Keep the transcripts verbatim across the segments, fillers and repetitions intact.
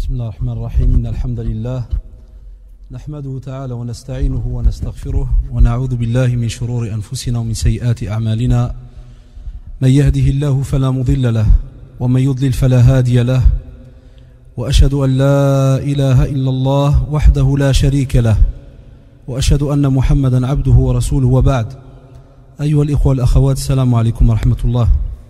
بسم الله الرحمن الرحيم إن الحمد لله نحمده تعالى ونستعينه ونستغفره ونعوذ بالله من شرور أنفسنا ومن سيئات أعمالنا من يهده الله فلا مضل له ومن يضلل فلا هادي له وأشهد أن لا إله إلا الله وحده لا شريك له وأشهد أن محمدا عبده ورسوله وبعد أيها الإخوة والأخوات السلام عليكم ورحمة الله.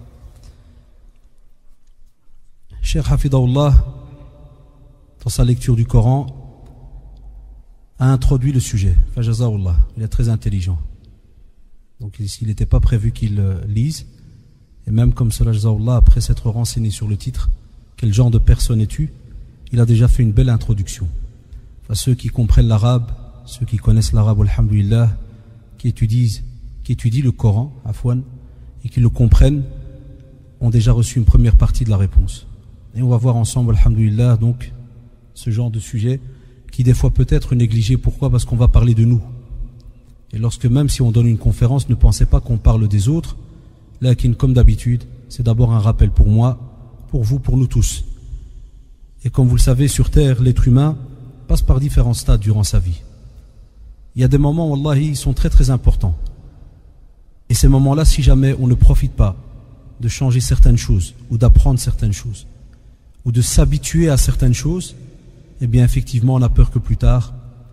Cheikh Hafidahullah, dans sa lecture du Coran, a introduit le sujet. Fajazahullah, il est très intelligent. Donc il n'était pas prévu qu'il lise. Et même comme cela, Jazahullah, après s'être renseigné sur le titre, quel genre de personne es-tu, il a déjà fait une belle introduction. Enfin, ceux qui comprennent l'arabe, ceux qui connaissent l'arabe, alhamdoulilah, qui étudient, qui étudient le Coran, afwan, et qui le comprennent, ont déjà reçu une première partie de la réponse. Et on va voir ensemble, alhamdoulilah, donc, ce genre de sujet qui des fois peut être négligé. Pourquoi? Parce qu'on va parler de nous. Et lorsque même si on donne une conférence, ne pensez pas qu'on parle des autres. Là, comme d'habitude, c'est d'abord un rappel pour moi, pour vous, pour nous tous. Et comme vous le savez, sur Terre, l'être humain passe par différents stades durant sa vie. Il y a des moments, wallahi, ils sont très très importants. Et ces moments-là, si jamais on ne profite pas de changer certaines choses, ou d'apprendre certaines choses, ou de s'habituer à certaines choses, eh bien effectivement on a peur que plus tard,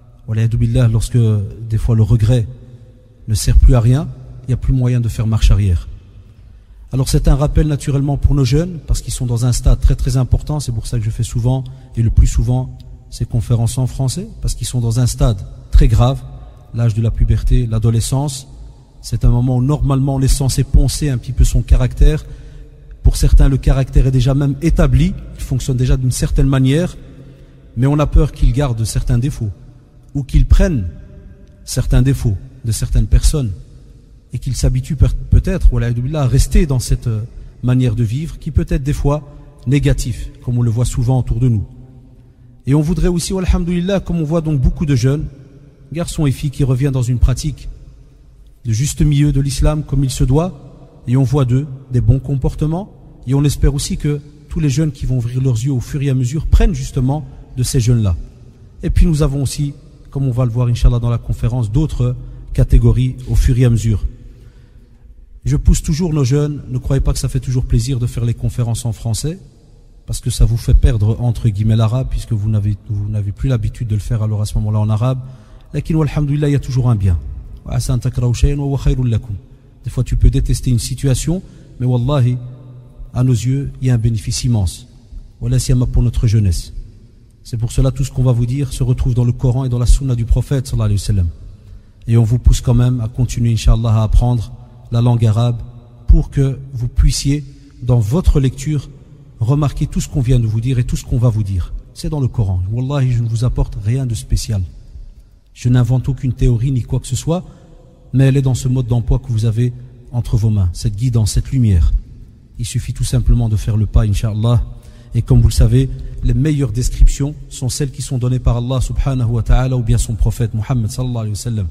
lorsque des fois le regret ne sert plus à rien, il n'y a plus moyen de faire marche arrière. Alors c'est un rappel naturellement pour nos jeunes, parce qu'ils sont dans un stade très très important. C'est pour ça que je fais souvent, et le plus souvent, ces conférences en français, parce qu'ils sont dans un stade très grave, l'âge de la puberté, l'adolescence. C'est un moment où normalement on est censé poncer un petit peu son caractère. Pour certains, le caractère est déjà même établi, il fonctionne déjà d'une certaine manière, mais on a peur qu'il garde certains défauts, ou qu'il prenne certains défauts de certaines personnes, et qu'il s'habitue peut-être à rester dans cette manière de vivre, qui peut être des fois négatif, comme on le voit souvent autour de nous. Et on voudrait aussi, alhamdoulilah, comme on voit donc beaucoup de jeunes, garçons et filles qui reviennent dans une pratique de juste milieu de l'islam comme il se doit, et on voit d'eux des bons comportements, et on espère aussi que tous les jeunes qui vont ouvrir leurs yeux au fur et à mesure prennent justement de ces jeunes-là. Et puis nous avons aussi, comme on va le voir Inch'Allah dans la conférence, d'autres catégories au fur et à mesure. Je pousse toujours nos jeunes, ne croyez pas que ça fait toujours plaisir de faire les conférences en français, parce que ça vous fait perdre entre guillemets l'arabe, puisque vous n'avez, vous n'avez plus l'habitude de le faire alors à ce moment-là en arabe. Lakin walhamdulillah, il y a toujours un bien. Des fois tu peux détester une situation, mais wallahi, à nos yeux, il y a un bénéfice immense. Voilà siyama pour notre jeunesse. C'est pour cela tout ce qu'on va vous dire se retrouve dans le Coran et dans la sunna du prophète sallallahu alayhi wa sallam. Et on vous pousse quand même à continuer, Inch'Allah, à apprendre la langue arabe pour que vous puissiez, dans votre lecture, remarquer tout ce qu'on vient de vous dire et tout ce qu'on va vous dire. C'est dans le Coran. Wallahi, je ne vous apporte rien de spécial. Je n'invente aucune théorie ni quoi que ce soit, mais elle est dans ce mode d'emploi que vous avez entre vos mains, cette guidance, cette lumière. Il suffit tout simplement de faire le pas, Inch'Allah. Et comme vous le savez, les meilleures descriptions sont celles qui sont données par Allah subhanahu wa ta'ala ou bien son prophète Muhammad sallallahu alayhi wa sallam.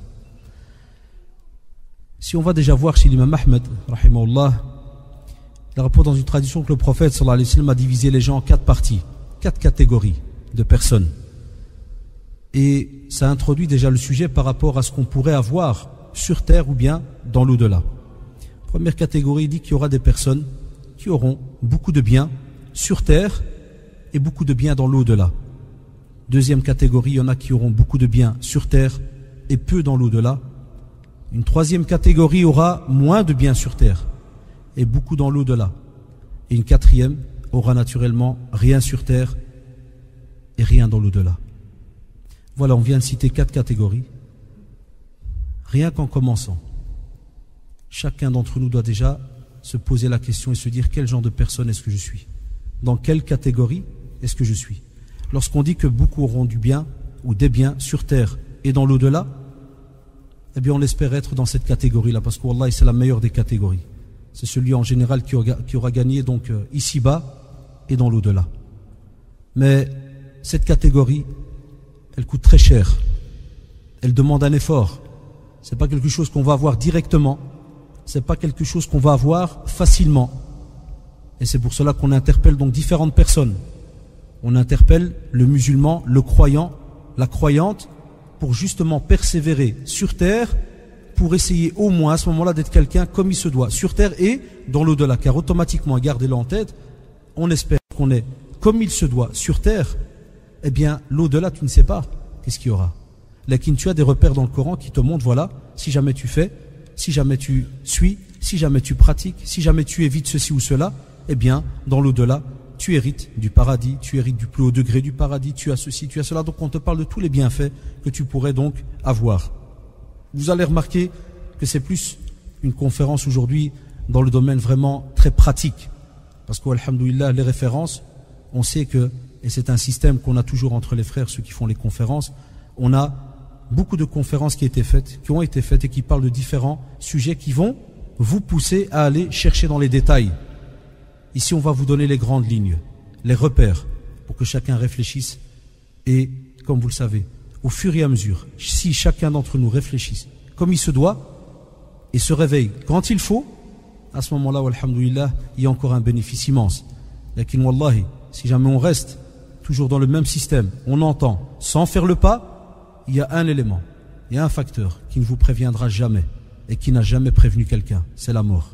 Si on va déjà voir chez l'imam Ahmed, rahimahullah, il rapporte dans une tradition que le prophète sallallahu alayhi wa sallam a divisé les gens en quatre parties, quatre catégories de personnes. Et ça introduit déjà le sujet par rapport à ce qu'on pourrait avoir sur terre ou bien dans l'au-delà. Première catégorie dit qu'il y aura des personnes qui auront beaucoup de biens sur terre et beaucoup de biens dans l'au-delà. Deuxième catégorie, il y en a qui auront beaucoup de biens sur terre et peu dans l'au-delà. Une troisième catégorie aura moins de biens sur terre et beaucoup dans l'au-delà. Et une quatrième aura naturellement rien sur terre et rien dans l'au-delà. Voilà, on vient de citer quatre catégories. Rien qu'en commençant, chacun d'entre nous doit déjà se poser la question et se dire quel genre de personne est-ce que je suis? Dans quelle catégorie est-ce que je suis? Lorsqu'on dit que beaucoup auront du bien ou des biens sur terre et dans l'au-delà, eh bien on espère être dans cette catégorie-là, parce que wallahi c'est la meilleure des catégories. C'est celui en général qui aura, qui aura gagné donc euh, ici-bas et dans l'au-delà. Mais cette catégorie, elle coûte très cher. Elle demande un effort. Ce n'est pas quelque chose qu'on va avoir directement. Ce n'est pas quelque chose qu'on va avoir facilement. Et c'est pour cela qu'on interpelle donc différentes personnes On interpelle le musulman, le croyant, la croyante, pour justement persévérer sur terre, pour essayer au moins à ce moment-là d'être quelqu'un comme il se doit, sur terre et dans l'au-delà. Car automatiquement, gardez-le en tête, on espère qu'on est comme il se doit sur terre, eh bien l'au-delà tu ne sais pas qu'est-ce qu'il y aura. Là, tu as des repères dans le Coran qui te montrent, voilà, si jamais tu fais, si jamais tu suis, si jamais tu pratiques, si jamais tu évites ceci ou cela, eh bien dans l'au-delà, tu hérites du paradis, tu hérites du plus haut degré du paradis, tu as ceci, tu as cela. Donc on te parle de tous les bienfaits que tu pourrais donc avoir. Vous allez remarquer que c'est plus une conférence aujourd'hui dans le domaine vraiment très pratique. Parce qu'alhamdoulilah, les références, on sait que, et c'est un système qu'on a toujours entre les frères, ceux qui font les conférences, on a beaucoup de conférences qui, étaient faites, qui ont été faites et qui parlent de différents sujets qui vont vous pousser à aller chercher dans les détails. Ici, on va vous donner les grandes lignes, les repères, pour que chacun réfléchisse. Et, comme vous le savez, au fur et à mesure, si chacun d'entre nous réfléchisse comme il se doit et se réveille quand il faut, à ce moment-là, alhamdoulilah, il y a encore un bénéfice immense. Lakin wallahi, si jamais on reste toujours dans le même système, on entend sans faire le pas, il y a un élément, il y a un facteur qui ne vous préviendra jamais et qui n'a jamais prévenu quelqu'un, c'est la mort.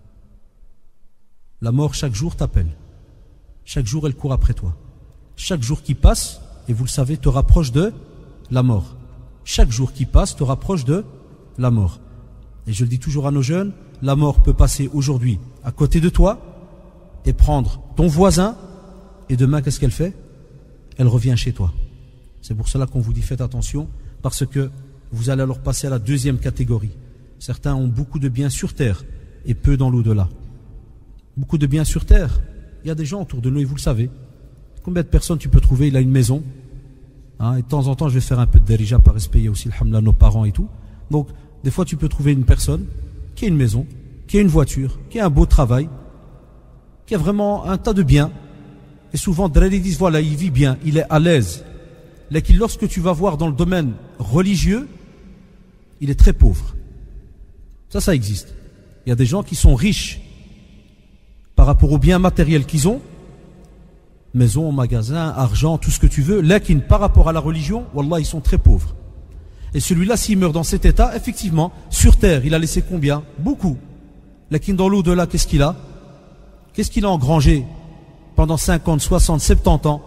La mort, chaque jour, t'appelle. Chaque jour, elle court après toi. Chaque jour qui passe, et vous le savez, te rapproche de la mort. Chaque jour qui passe te rapproche de la mort. Et je le dis toujours à nos jeunes, la mort peut passer aujourd'hui à côté de toi et prendre ton voisin, et demain, qu'est-ce qu'elle fait? Elle revient chez toi. C'est pour cela qu'on vous dit faites attention, parce que vous allez alors passer à la deuxième catégorie. Certains ont beaucoup de biens sur terre et peu dans l'au-delà. Beaucoup de biens sur terre. Il y a des gens autour de nous, et vous le savez. Combien de personnes tu peux trouver? Il a une maison. Hein, et de temps en temps, je vais faire un peu de dérija par respect aussi, alhamdoulilah, nos parents et tout. Donc, des fois, tu peux trouver une personne qui a une maison, qui a une voiture, qui a un beau travail, qui a vraiment un tas de biens. Et souvent, ils disent, voilà, il vit bien, il est à l'aise. Lorsque tu vas voir dans le domaine religieux, il est très pauvre. Ça, ça existe. Il y a des gens qui sont riches par rapport aux biens matériels qu'ils ont, maison, magasin, argent, tout ce que tu veux, lakin par rapport à la religion, wallah, ils sont très pauvres. Et celui-là, s'il meurt dans cet état, effectivement, sur terre, il a laissé combien? Beaucoup. Lakin dans l'au-delà, qu'est-ce qu'il a? Qu'est-ce qu'il a engrangé pendant cinquante, soixante, soixante-dix ans?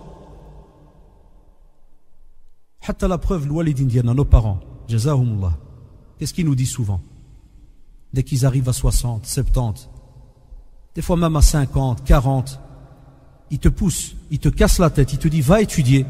Hatta la preuve, l'oualid indiana, nos parents, jazahumullah, qu'est-ce qu'ils nous disent souvent? Dès qu'ils arrivent à soixante, soixante-dix, des fois même à cinquante, quarante, ils te poussent, ils te cassent la tête, ils te disent va étudier.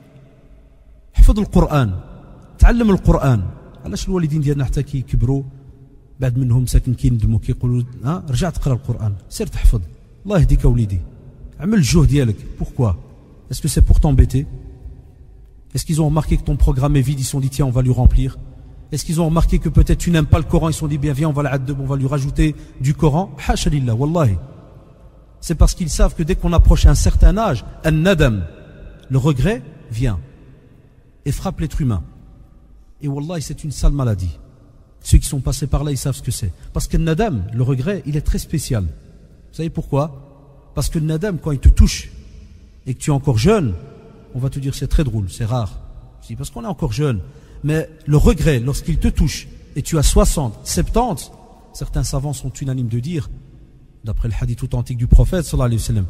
حفظ القرآن تعلم القرآن علاش الوالدين ديالنا حتى كي كبروا بعد منهم ساكن كيندموا كيقولوا ها رجع تقرا القرآن سير تحفظ الله يهديك وليدي عمل الجهد ديالك. Pourquoi? Est-ce que c'est pour t'embêter? Est-ce qu'ils ont remarqué que ton programme est vide, ils se sont dit tiens on va lui remplir? Est-ce qu'ils ont remarqué que peut-être tu n'aimes pas le Coran, ils se sont dit bien viens on va l'addeb, on va lui rajouter du Coran? Hasha lillah, wallahi. C'est parce qu'ils savent que dès qu'on approche un certain âge, un nadam, le regret vient et frappe l'être humain. Et wallahi, c'est une sale maladie. Ceux qui sont passés par là, ils savent ce que c'est. Parce que le nadam, le regret, il est très spécial. Vous savez pourquoi? Parce que le nadam, quand il te touche et que tu es encore jeune, on va te dire c'est très drôle, c'est rare. Je dis parce qu'on est encore jeune. Mais le regret, lorsqu'il te touche et tu as soixante, soixante-dix, certains savants sont unanimes de dire, d'après le hadith authentique du prophète sallallahu alayhi wa sallam,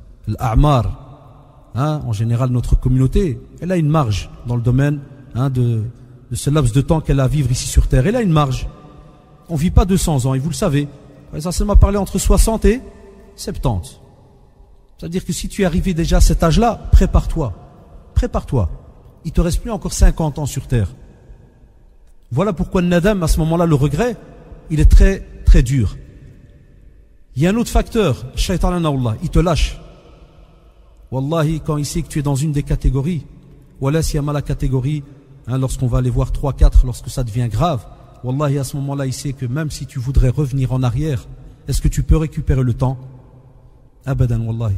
l'a'mar, hein, en général notre communauté, elle a une marge dans le domaine hein, de, de ce laps de temps qu'elle a à vivre ici sur terre. Elle a une marge. On ne vit pas deux cents ans, et vous le savez. Ça m'a parlé entre soixante et soixante-dix. C'est-à-dire que si tu es arrivé déjà à cet âge-là, prépare-toi. Prépare-toi. Il ne te reste plus encore cinquante ans sur terre. Voilà pourquoi le nadam, à ce moment-là, le regret, il est très, très dur. Il y a un autre facteur, shaitan Allah, il te lâche. Wallahi, quand il sait que tu es dans une des catégories, voilà s'il y a mal à la catégorie, hein, lorsqu'on va aller voir trois, quatre, lorsque ça devient grave, wallahi, à ce moment-là, il sait que même si tu voudrais revenir en arrière, est-ce que tu peux récupérer le temps? Abadan, wallahi.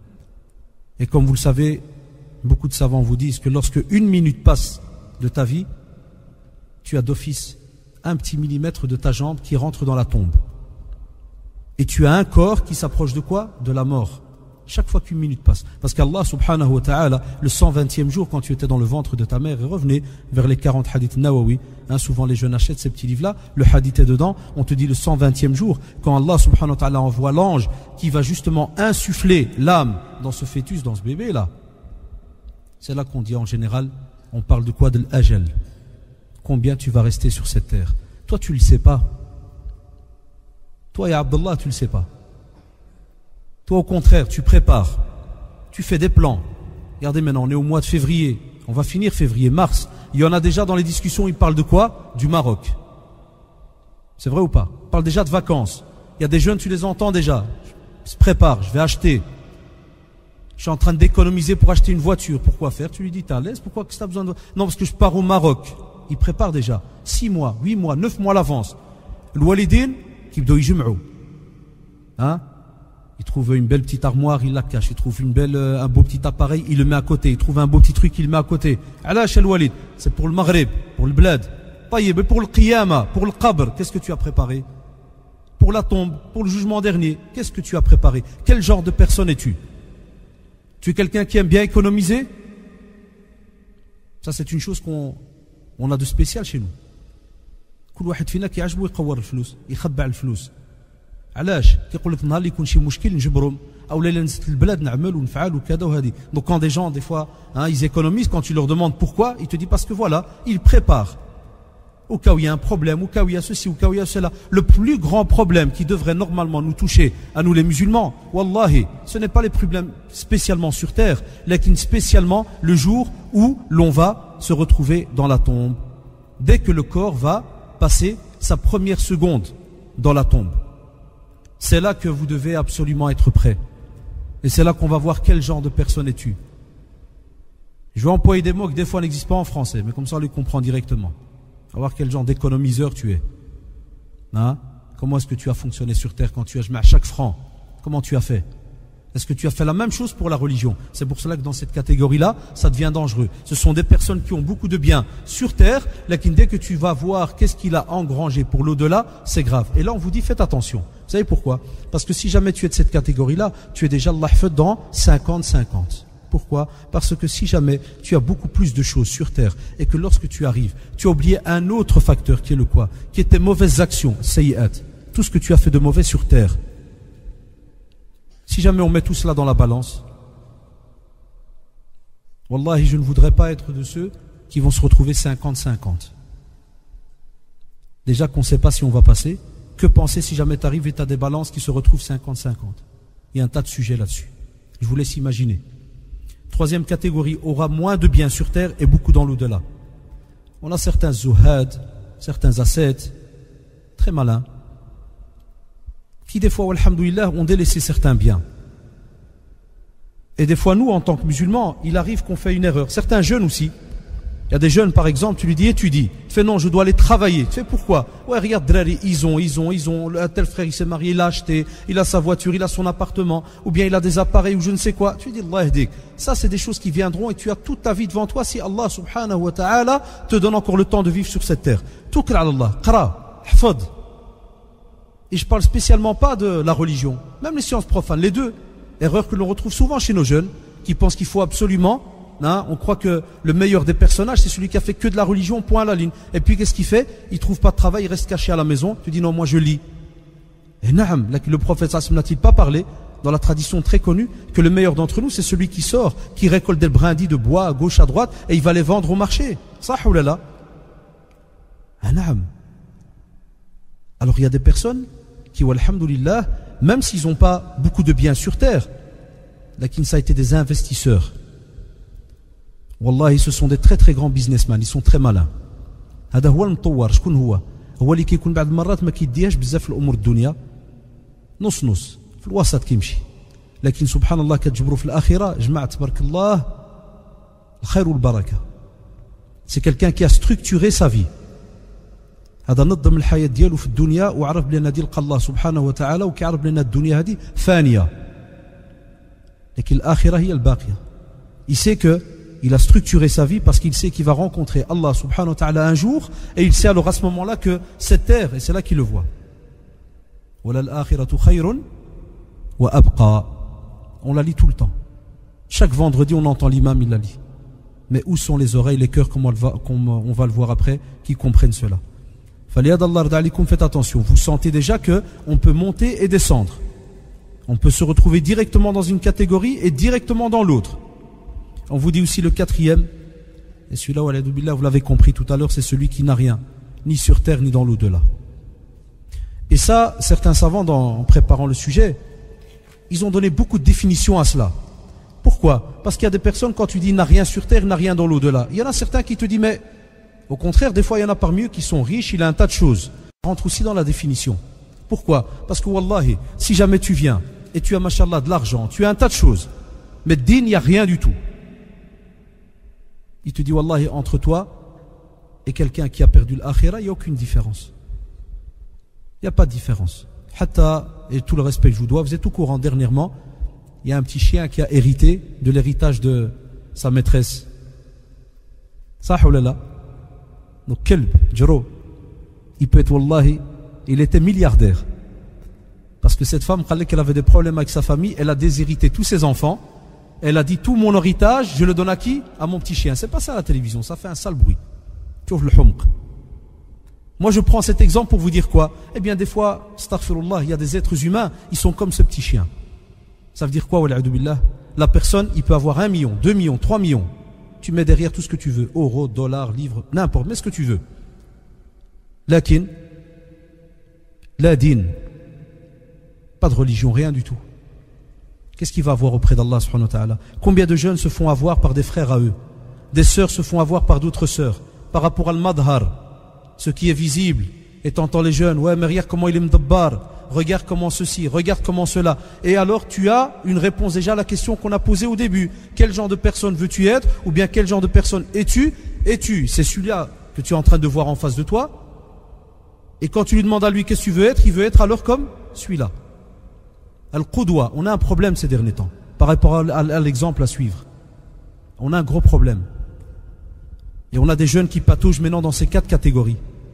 Et comme vous le savez, beaucoup de savants vous disent que lorsque une minute passe de ta vie, tu as d'office un petit millimètre de ta jambe qui rentre dans la tombe. Et tu as un corps qui s'approche de quoi? De la mort. chaque fois qu'une minute passe. Parce qu'Allah subhanahu wa ta'ala, le cent vingtième jour, quand tu étais dans le ventre de ta mère, et revenez vers les quarante hadiths Nawawi, hein, souvent les jeunes achètent ces petits livres-là, le hadith est dedans, on te dit le cent vingtième jour, quand Allah subhanahu wa ta'ala envoie l'ange qui va justement insuffler l'âme dans ce fœtus, dans ce bébé-là. C'est là qu'on dit en général, on parle de quoi? De l'ajal. Combien tu vas rester sur cette terre? Toi, tu ne le sais pas. Toi et Abdullah, tu ne le sais pas. Toi, au contraire, tu prépares. Tu fais des plans. Regardez maintenant, on est au mois de février. On va finir février, mars. Il y en a déjà dans les discussions, ils parlent de quoi? Du Maroc. C'est vrai ou pas? Ils parlent déjà de vacances. Il y a des jeunes, tu les entends déjà. Ils se préparent, je vais acheter. Je suis en train d'économiser pour acheter une voiture. Pourquoi faire? Tu lui dis, t'es à l'aise? Pourquoi que tu as besoin de... Non, parce que je pars au Maroc. Ils préparent déjà. Six mois, huit mois, neuf mois à l'avance. Le walidin, qui doit y jum'ou. Hein? Il trouve une belle petite armoire, il la cache. Il trouve une belle, un beau petit appareil, il le met à côté. Il trouve un beau petit truc, il le met à côté. Alash al-Walid, c'est pour le Maghreb, pour le bled. Taïb, pour le qiyama, pour le qabr, qu'est-ce que tu as préparé? Pour la tombe, pour le jugement dernier, qu'est-ce que tu as préparé? Quel genre de personne es-tu? Tu es quelqu'un qui aime bien économiser? Ça, c'est une chose qu'on on a de spécial chez nous. كل واحد فينا كيعجبو يقور الفلوس يخبع الفلوس علاش كيقول لك نهار اللي يكون شي مشكل نجبرهم او لا نزلت البلاد نعمل ونفعل وكذا وهذه. Donc quand des gens des fois hein, ils économisent, quand tu leur demandes pourquoi, ils te disent parce que voilà, ils préparent au cas où il y a un problème, au cas où il y a ceci, au cas où il y a cela. Le plus grand problème qui devrait normalement nous toucher à nous les musulmans, wallahi, ce n'est pas les problèmes spécialement sur terre, mais spécialement le jour où l'on va se retrouver dans la tombe, dès que le corps va passer sa première seconde dans la tombe. C'est là que vous devez absolument être prêt. Et c'est là qu'on va voir quel genre de personne es-tu. Je vais employer des mots qui des fois n'existent pas en français, mais comme ça on les comprend directement. On va voir quel genre d'économiseur tu es. Hein? Comment est-ce que tu as fonctionné sur terre quand tu as joué à chaque franc? Comment tu as fait? Est-ce que tu as fait la même chose pour la religion? C'est pour cela que dans cette catégorie-là, ça devient dangereux. Ce sont des personnes qui ont beaucoup de biens sur terre, mais dès que tu vas voir qu'est-ce qu'il a engrangé pour l'au-delà, c'est grave. Et là, on vous dit, faites attention. Vous savez pourquoi? Parce que si jamais tu es de cette catégorie-là, tu es déjà Allah dans cinquante cinquante. Pourquoi? Parce que si jamais tu as beaucoup plus de choses sur terre et que lorsque tu arrives, tu as oublié un autre facteur qui est le quoi? Qui est tes mauvaises actions, sayyi'at. Tout ce que tu as fait de mauvais sur terre. Si jamais on met tout cela dans la balance, wallahi, je ne voudrais pas être de ceux qui vont se retrouver cinquante cinquante. Déjà qu'on ne sait pas si on va passer, que penser si jamais tu arrives et tu as des balances qui se retrouvent cinquante cinquante? Il y a un tas de sujets là-dessus. Je vous laisse imaginer. Troisième catégorie, aura moins de biens sur terre et beaucoup dans l'au-delà. On a certains zuhad, certains ascètes, très malins, qui des fois, alhamdoulilah, ont délaissé certains biens. Et des fois, nous, en tant que musulmans, il arrive qu'on fait une erreur. Certains jeunes aussi. Il y a des jeunes, par exemple, tu lui dis étudie. Tu fais non, je dois aller travailler. Tu fais pourquoi? Ouais, regarde, Drari, ils ont, ils ont, ils ont. Un tel frère, il s'est marié, il a acheté, il a sa voiture, il a son appartement, ou bien il a des appareils, ou je ne sais quoi. Tu lui dis, Allah yahdik. Ça, c'est des choses qui viendront et tu as toute ta vie devant toi si Allah subhanahu wa ta'ala te donne encore le temps de vivre sur cette terre. Toukl ala Allah, qra, hfad. Et je parle spécialement pas de la religion, même les sciences profanes, les deux. Erreur que l'on retrouve souvent chez nos jeunes, qui pensent qu'il faut absolument, hein, on croit que le meilleur des personnages, c'est celui qui a fait que de la religion, point à la ligne. Et puis qu'est-ce qu'il fait? Il trouve pas de travail, il reste caché à la maison. Tu dis non, moi je lis. Et naam, le prophète sallallahu n'a-t-il pas parlé, dans la tradition très connue, que le meilleur d'entre nous, c'est celui qui sort, qui récolte des brindilles de bois à gauche, à droite, et il va les vendre au marché. Ça, oulala. Ah naam. Alors il y a des personnes qui, alhamdoulilah, même s'ils n'ont pas beaucoup de biens sur terre, lakin ça a été des investisseurs. Wallahi, ce sont des très très grands businessmen, ils sont très malins. هذا هو المطور. شكون هو؟ هو اللي كيكون بعض المرات ما كيديهاش بزاف في الامور الدنيا. نص نص في الوسط كيمشي. لكن سبحان الله كتجبروا في الاخره جماعه تبارك الله الخير والبركه. C'est quelqu'un qui a structuré sa vie. هذا نظم الحياة ديالو في الدنيا وعرف بلي هذه لقى الله سبحانه وتعالى وكيعرف بلي الدنيا هذه فانية لكن الآخرة هي الباقية. Il sait que il a structuré sa vie parce qu'il sait qu'il va rencontrer Allah subhanahu wa ta'ala un jour et il sait alors à ce moment-là que cette terre, et c'est là qu'il le voit. وَلَلْآخِرَةُ خَيْرٌ وَأَبْقَى. On la lit tout le temps. Chaque vendredi, on entend l'imam, il la lit. Mais où sont les oreilles, les cœurs, comme on va, comme on va le voir après, qui comprennent cela? Faites attention. Vous sentez déjà qu'on peut monter et descendre. On peut se retrouver directement dans une catégorie et directement dans l'autre. On vous dit aussi le quatrième. Et celui-là, vous l'avez compris tout à l'heure, c'est celui qui n'a rien, ni sur terre, ni dans l'au-delà. Et ça, certains savants, dans, en préparant le sujet, ils ont donné beaucoup de définitions à cela. Pourquoi? Parce qu'il y a des personnes, quand tu dis n'a rien sur terre, n'a rien dans l'au-delà. Il y en a certains qui te disent, mais au contraire, des fois, il y en a parmi eux qui sont riches, il a un tas de choses. On rentre aussi dans la définition. Pourquoi? Parce que, wallahi, si jamais tu viens et tu as, mashallah, de l'argent, tu as un tas de choses, mais din, il n'y a rien du tout. Il te dit, wallahi, entre toi et quelqu'un qui a perdu l'akhira, il n'y a aucune différence. Il n'y a pas de différence. Hatta, et tout le respect que je vous dois, vous êtes au courant, dernièrement, il y a un petit chien qui a hérité de l'héritage de sa maîtresse. Sahoulala. Donc, kelb, Jero, il peut être, wallahi, il était milliardaire. Parce que cette femme, qu'elle avait des problèmes avec sa famille, elle a déshérité tous ses enfants. Elle a dit, tout mon héritage, je le donne à qui? À mon petit chien. C'est pas ça la télévision, ça fait un sale bruit. Tu ouvres le humq. Moi, je prends cet exemple pour vous dire quoi? Eh bien, des fois, astaghfirullah, il y a des êtres humains, ils sont comme ce petit chien. Ça veut dire quoi, wal'adu billah? La personne, il peut avoir un million, deux millions, trois millions. Tu mets derrière tout ce que tu veux. Euros, dollars, livres, n'importe, mets ce que tu veux. Lakin, la din. Pas de religion, rien du tout. Qu'est-ce qu'il va avoir auprès d'Allah subhanahu wa ta'ala? Combien de jeunes se font avoir par des frères à eux? Des sœurs se font avoir par d'autres sœurs. Par rapport à al-madhar, ce qui est visible, et t'entends les jeunes, ouais mais regarde comment il est mdabbar, regarde comment ceci, regarde comment cela. Et alors tu as une réponse déjà à la question qu'on a posée au début. Quel genre de personne veux-tu être? Ou bien quel genre de personne es-tu? Es-tu? C'est celui-là que tu es en train de voir en face de toi. Et quand tu lui demandes à lui qu'est-ce que tu veux être, il veut être alors comme celui-là. Al-Qudwa, on a un problème ces derniers temps, par rapport à, à, à l'exemple à suivre. On a un gros problème. Et on a des jeunes qui pataugent maintenant dans ces quatre catégories.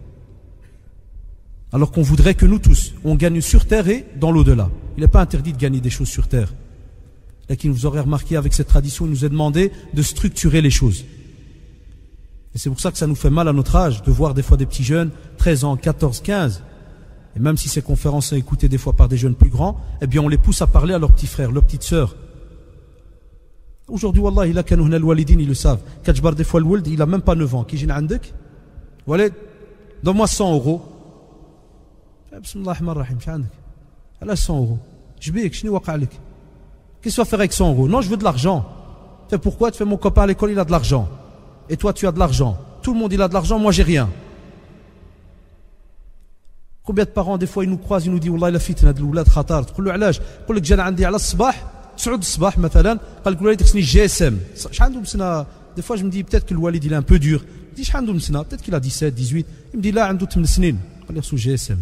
Alors qu'on voudrait que nous tous, on gagne sur terre et dans l'au-delà. Il n'est pas interdit de gagner des choses sur terre. Là, qui nous aurait remarqué avec cette tradition, il nous a demandé de structurer les choses. Et c'est pour ça que ça nous fait mal à notre âge, de voir des fois des petits jeunes, treize ans, quatorze, quinze, et même si ces conférences sont écoutées des fois par des jeunes plus grands, eh bien on les pousse à parler à leurs petits frères, leurs petites sœurs. Aujourd'hui, wallah, il a qu'un le walidin, ils le savent. Kajbar des fois le wald, il a même pas neuf ans. Qui j'ai عندك? Walid, donne-moi cent euros. Bismillah ar-Rahman ar-Rahim, j'ai عندك. Elle a cent euros. Je vais, qu'est-ce que tu vas faire avec cent euros? Non, je veux de l'argent. Tu fais pourquoi? Tu fais mon copain à l'école, il a de l'argent. Et toi, tu as de l'argent. Tout le monde, il a de l'argent, moi, j'ai rien. Combien de parents, des fois, ils nous croisent, ils nous disent, Wallah, la fitna de l'oulad khatar. Tu dis, علاش? يقول لك جانا عندي على الصباح تسعود الصباح مثلا قال لك الوالد خصني جي اس ام. شحال عنده سنه؟ Des fois, je me dis, peut-être que le walid, il est un peu dur. Je dis, شحال عنده سنه? Peut-être qu'il a dix-sept, dix-huit. Il me dit, là, عنده ثمانية سنين. قال لي خصو جي اس ام.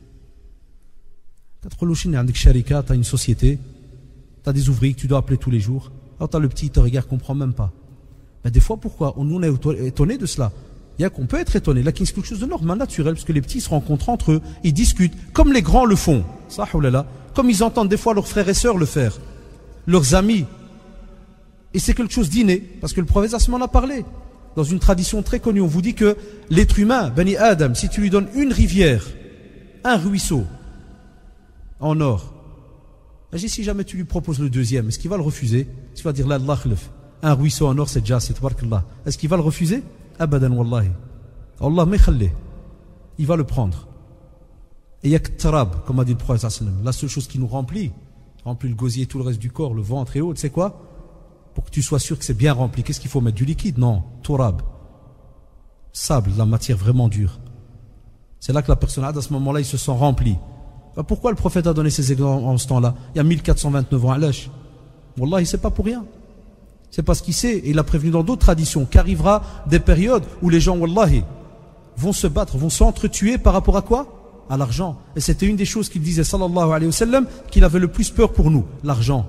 تقول له شنو عندك شركه, tu as une société, tu as des ouvriers que tu dois appeler tous les jours. Alors, tu as le petit, il te regarde, comprend même pas. Mais des fois, pourquoi? On, on est étonné de cela. Il y a qu'on peut être étonné. Là, c'est quelque chose de normal, naturel, parce que les petits se rencontrent entre eux, ils discutent, comme les grands le font. Ça, oulala. Comme ils entendent des fois leurs frères et sœurs le faire, leurs amis. Et c'est quelque chose d'inné, parce que le prophète en a parlé. Dans une tradition très connue, on vous dit que l'être humain, Bani Adam, si tu lui donnes une rivière, un ruisseau, en or, si jamais tu lui proposes le deuxième, est-ce qu'il va le refuser? Tu vas dire, là, Allah khlif. Un ruisseau en or, c'est déjà, c'est tabarakallah. Est-ce qu'il va le refuser? Abadan wallahi. Allah me il va le prendre. Et il y a que tarab, comme a dit le prophète. La seule chose qui nous remplit, remplit le gosier, tout le reste du corps, le ventre et autres, c'est quoi? Pour que tu sois sûr que c'est bien rempli. Qu'est-ce qu'il faut mettre? Du liquide? Non. Turab. Sable, la matière vraiment dure. C'est là que la personne, à ce moment-là, il se sent rempli. Pourquoi le prophète a donné ces exemples en ce temps-là? Il y a mille quatre cent vingt-neuf ans à l'âge. Wallahi, c'est pas pour rien. C'est parce qu'il sait, et il a prévenu dans d'autres traditions, qu'arrivera des périodes où les gens, wallahi, vont se battre, vont s'entretuer par rapport à quoi? À l'argent. Et c'était une des choses qu'il disait, sallallahu alayhi wa sallam, qu'il avait le plus peur pour nous, l'argent.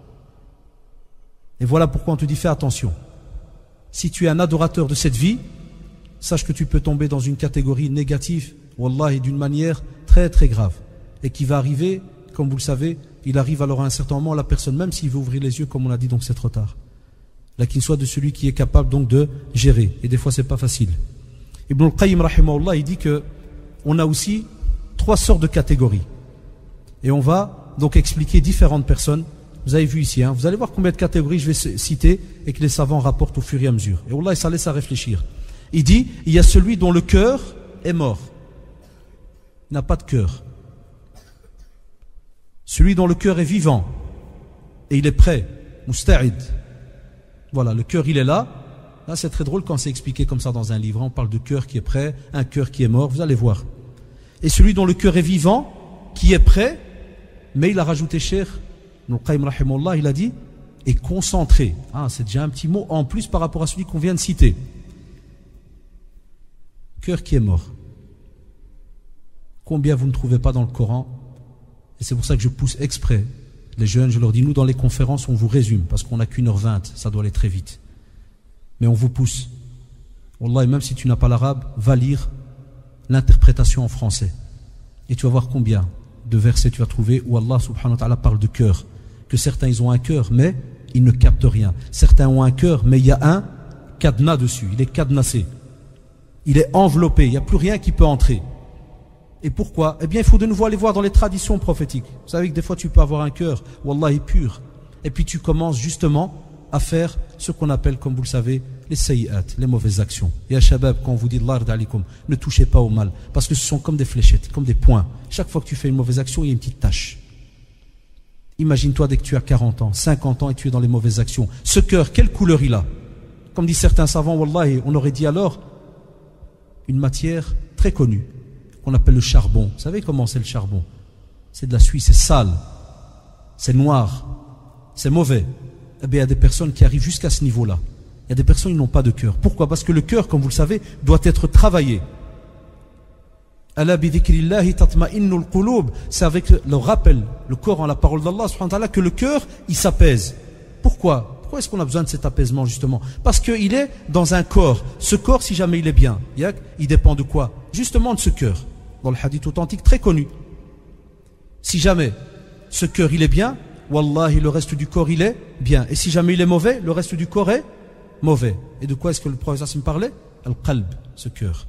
Et voilà pourquoi on te dit, fais attention. Si tu es un adorateur de cette vie, sache que tu peux tomber dans une catégorie négative, wallahi, d'une manière très très grave. Et qui va arriver comme vous le savez, il arrive alors à un certain moment, la personne, même s'il veut ouvrir les yeux, comme on l'a dit, donc c'est trop tard. Là, qu'il soit de celui qui est capable donc de gérer. Et des fois, c'est pas facile. Ibn al-Qayyim, rahimahullah, il dit que on a aussi trois sortes de catégories. Et on va donc expliquer différentes personnes. Vous avez vu ici, hein, vous allez voir combien de catégories je vais citer et que les savants rapportent au fur et à mesure. Et Allah, ça laisse à réfléchir. Il dit, il y a celui dont le cœur est mort. Il n'a pas de cœur. Celui dont le cœur est vivant et il est prêt, musta'id. Voilà, le cœur il est là. Là c'est très drôle quand c'est expliqué comme ça dans un livre. On parle de cœur qui est prêt, un cœur qui est mort, vous allez voir. Et celui dont le cœur est vivant, qui est prêt, mais il a rajouté Cheikh Ibn Qayyim rahimahullah, il a dit, est concentré. Ah, c'est déjà un petit mot en plus par rapport à celui qu'on vient de citer. Cœur qui est mort. Combien vous ne trouvez pas dans le Coran? Et c'est pour ça que je pousse exprès les jeunes, je leur dis, nous dans les conférences on vous résume, parce qu'on n'a qu'une heure vingt, ça doit aller très vite. Mais on vous pousse. Wallah, même si tu n'as pas l'arabe, va lire l'interprétation en français. Et tu vas voir combien de versets tu vas trouver où Allah subhanahu wa ta'ala parle de cœur. Que certains ils ont un cœur, mais ils ne captent rien. Certains ont un cœur, mais il y a un cadenas dessus, il est cadenassé. Il est enveloppé, il n'y a plus rien qui peut entrer. Et pourquoi? Eh bien, il faut de nouveau aller voir dans les traditions prophétiques. Vous savez que des fois, tu peux avoir un cœur, wallah, est pur. Et puis, tu commences justement à faire ce qu'on appelle, comme vous le savez, les sayyat, les mauvaises actions. Et à Shabab, quand on vous dit, Allah d'alikum, ne touchez pas au mal. Parce que ce sont comme des fléchettes, comme des points. Chaque fois que tu fais une mauvaise action, il y a une petite tache. Imagine-toi dès que tu as quarante ans, cinquante ans et tu es dans les mauvaises actions. Ce cœur, quelle couleur il a? Comme disent certains savants, wallah, on aurait dit alors une matière très connue qu'on appelle le charbon. Vous savez comment c'est le charbon? C'est de la suie, c'est sale, c'est noir, c'est mauvais. Eh bien, il y a des personnes qui arrivent jusqu'à ce niveau-là. Il y a des personnes qui n'ont pas de cœur. Pourquoi? Parce que le cœur, comme vous le savez, doit être travaillé. C'est avec le rappel, le Coran, la parole d'Allah subhanahu wa ta'ala, que le cœur, il s'apaise. Pourquoi? Pourquoi est-ce qu'on a besoin de cet apaisement justement? Parce qu'il est dans un corps. Ce corps, si jamais il est bien, il dépend de quoi? Justement de ce cœur. Dans le hadith authentique très connu. Si jamais ce cœur il est bien, wallahi le reste du corps il est bien. Et si jamais il est mauvais, le reste du corps est mauvais. Et de quoi est-ce que le prophète me parlait? Al-qalb, ce cœur.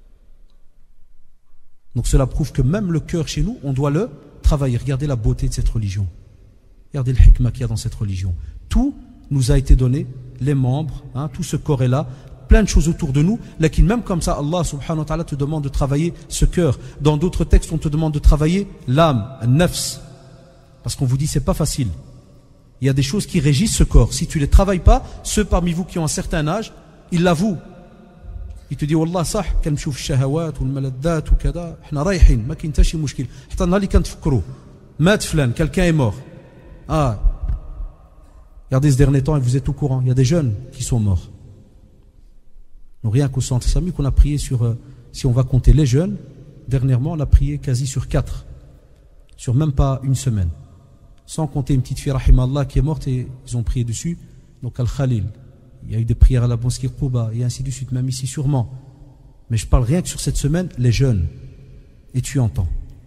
Donc cela prouve que même le cœur chez nous, on doit le travailler. Regardez la beauté de cette religion. Regardez le hikmah qu'il y a dans cette religion. Tout nous a été donné, les membres, hein, tout ce corps est là, plein de choses autour de nous, laquelle même comme ça, Allah subhanahu wa ta'ala te demande de travailler ce cœur. Dans d'autres textes, on te demande de travailler l'âme, al-nafs. Parce qu'on vous dit, c'est pas facile. Il y a des choses qui régissent ce corps. Si tu ne les travailles pas, ceux parmi vous qui ont un certain âge, ils l'avouent. Il te dit, Wallah, sah, kan nchouf shahawat, ou al-maladdat, ou kada, hna rayhin, ma kintashi mushkil. Hta nali kan tfkro. Mat flan, quelqu'un est mort. Ah. Regardez ce dernier temps et vous êtes au courant. Il y a des jeunes qui sont morts. Donc rien qu'au centre Sami qu'on a prié sur, euh, si on va compter les jeunes, dernièrement on a prié quasi sur quatre. Sur même pas une semaine. Sans compter une petite fille, rahimallah, qui est morte et ils ont prié dessus. Donc Al-Khalil. Il y a eu des prières à la mosquée Quba et ainsi de suite, même ici sûrement. Mais je parle rien que sur cette semaine, les jeunes. Et tu entends.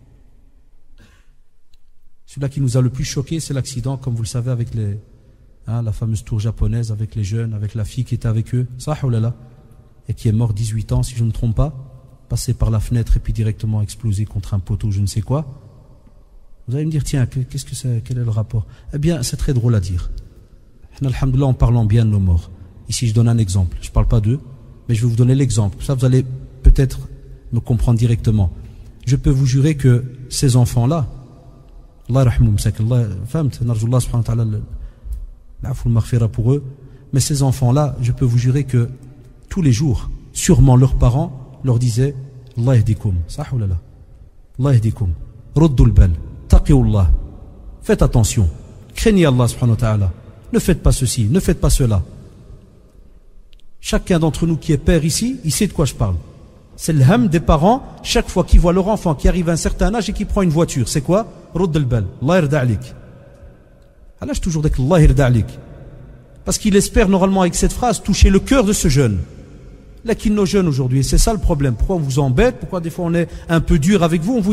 Celui-là qui nous a le plus choqué, c'est l'accident, comme vous le savez, avec les, hein, la fameuse tour japonaise, avec les jeunes, avec la fille qui était avec eux. Ça, oh là là. Et qui est mort dix-huit ans, si je ne me trompe pas, passé par la fenêtre et puis directement explosé contre un poteau, je ne sais quoi. Vous allez me dire, tiens, qu'est-ce que c'est, quel est le rapport? Eh bien, c'est très drôle à dire. Alhamdoulilah, en parlant bien de nos morts. Ici, je donne un exemple. Je ne parle pas d'eux, mais je vais vous donner l'exemple. Ça, vous allez peut-être me comprendre directement. Je peux vous jurer que ces enfants-là, Allah rahmoum, c'est qu'Allah, fahamt, narjullah subhanahu wa ta'ala, l'afou al-maghfira pour eux, mais ces enfants-là, je peux vous jurer que tous les jours, sûrement leurs parents leur disaient Allah yahdikoum, sah ou la la, Allah yahdikoum, ruddul bal, taqiullah, faites attention, craignez Allah subhanahu wa ta'ala, ne faites pas ceci, ne faites pas cela. Chacun d'entre nous qui est père ici, il sait de quoi je parle. C'est le ham des parents, chaque fois qu'ils voient leur enfant qui arrive à un certain âge et qui prend une voiture. C'est quoi? Ruddul bal, Allah yarda alik. Allah, je toujours dis que Allah yarda alik. Parce qu'il espère normalement avec cette phrase toucher le cœur de ce jeune. Là, qu'il nos jeunes aujourd'hui, c'est ça le problème. Pourquoi on vous embête? Pourquoi des fois on est un peu dur avec vous? On vous dit,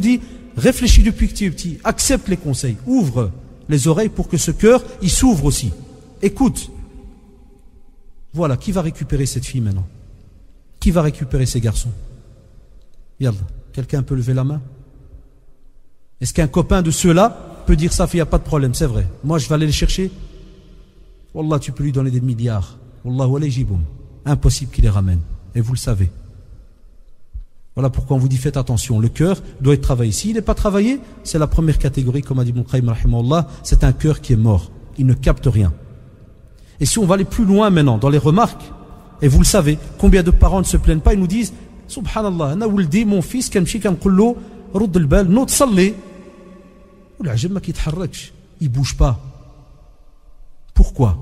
réfléchis depuis que tu es petit, accepte les conseils, ouvre les oreilles pour que ce cœur, il s'ouvre aussi. Écoute. Voilà, qui va récupérer cette fille maintenant? Qui va récupérer ces garçons? Yallah, quelqu'un peut lever la main? Est-ce qu'un copain de ceux-là peut dire ça, il n'y a pas de problème, c'est vrai. Moi, je vais aller les chercher. Wallah, tu peux lui donner des milliards. Wallah, wallah, jiboum. Impossible qu'il les ramène. Et vous le savez. Voilà pourquoi on vous dit faites attention. Le cœur doit être travaillé. S'il n'est pas travaillé, c'est la première catégorie, comme a dit Ibn Qayyim rahimahullah, c'est un cœur qui est mort. Il ne capte rien. Et si on va aller plus loin maintenant dans les remarques, et vous le savez, combien de parents ne se plaignent pas, ils nous disent Subhanallah, ana wuldi, mon fils, kamchi kamqullo, rudd al-bal, no tsalli. Il ne bouge pas. Pourquoi?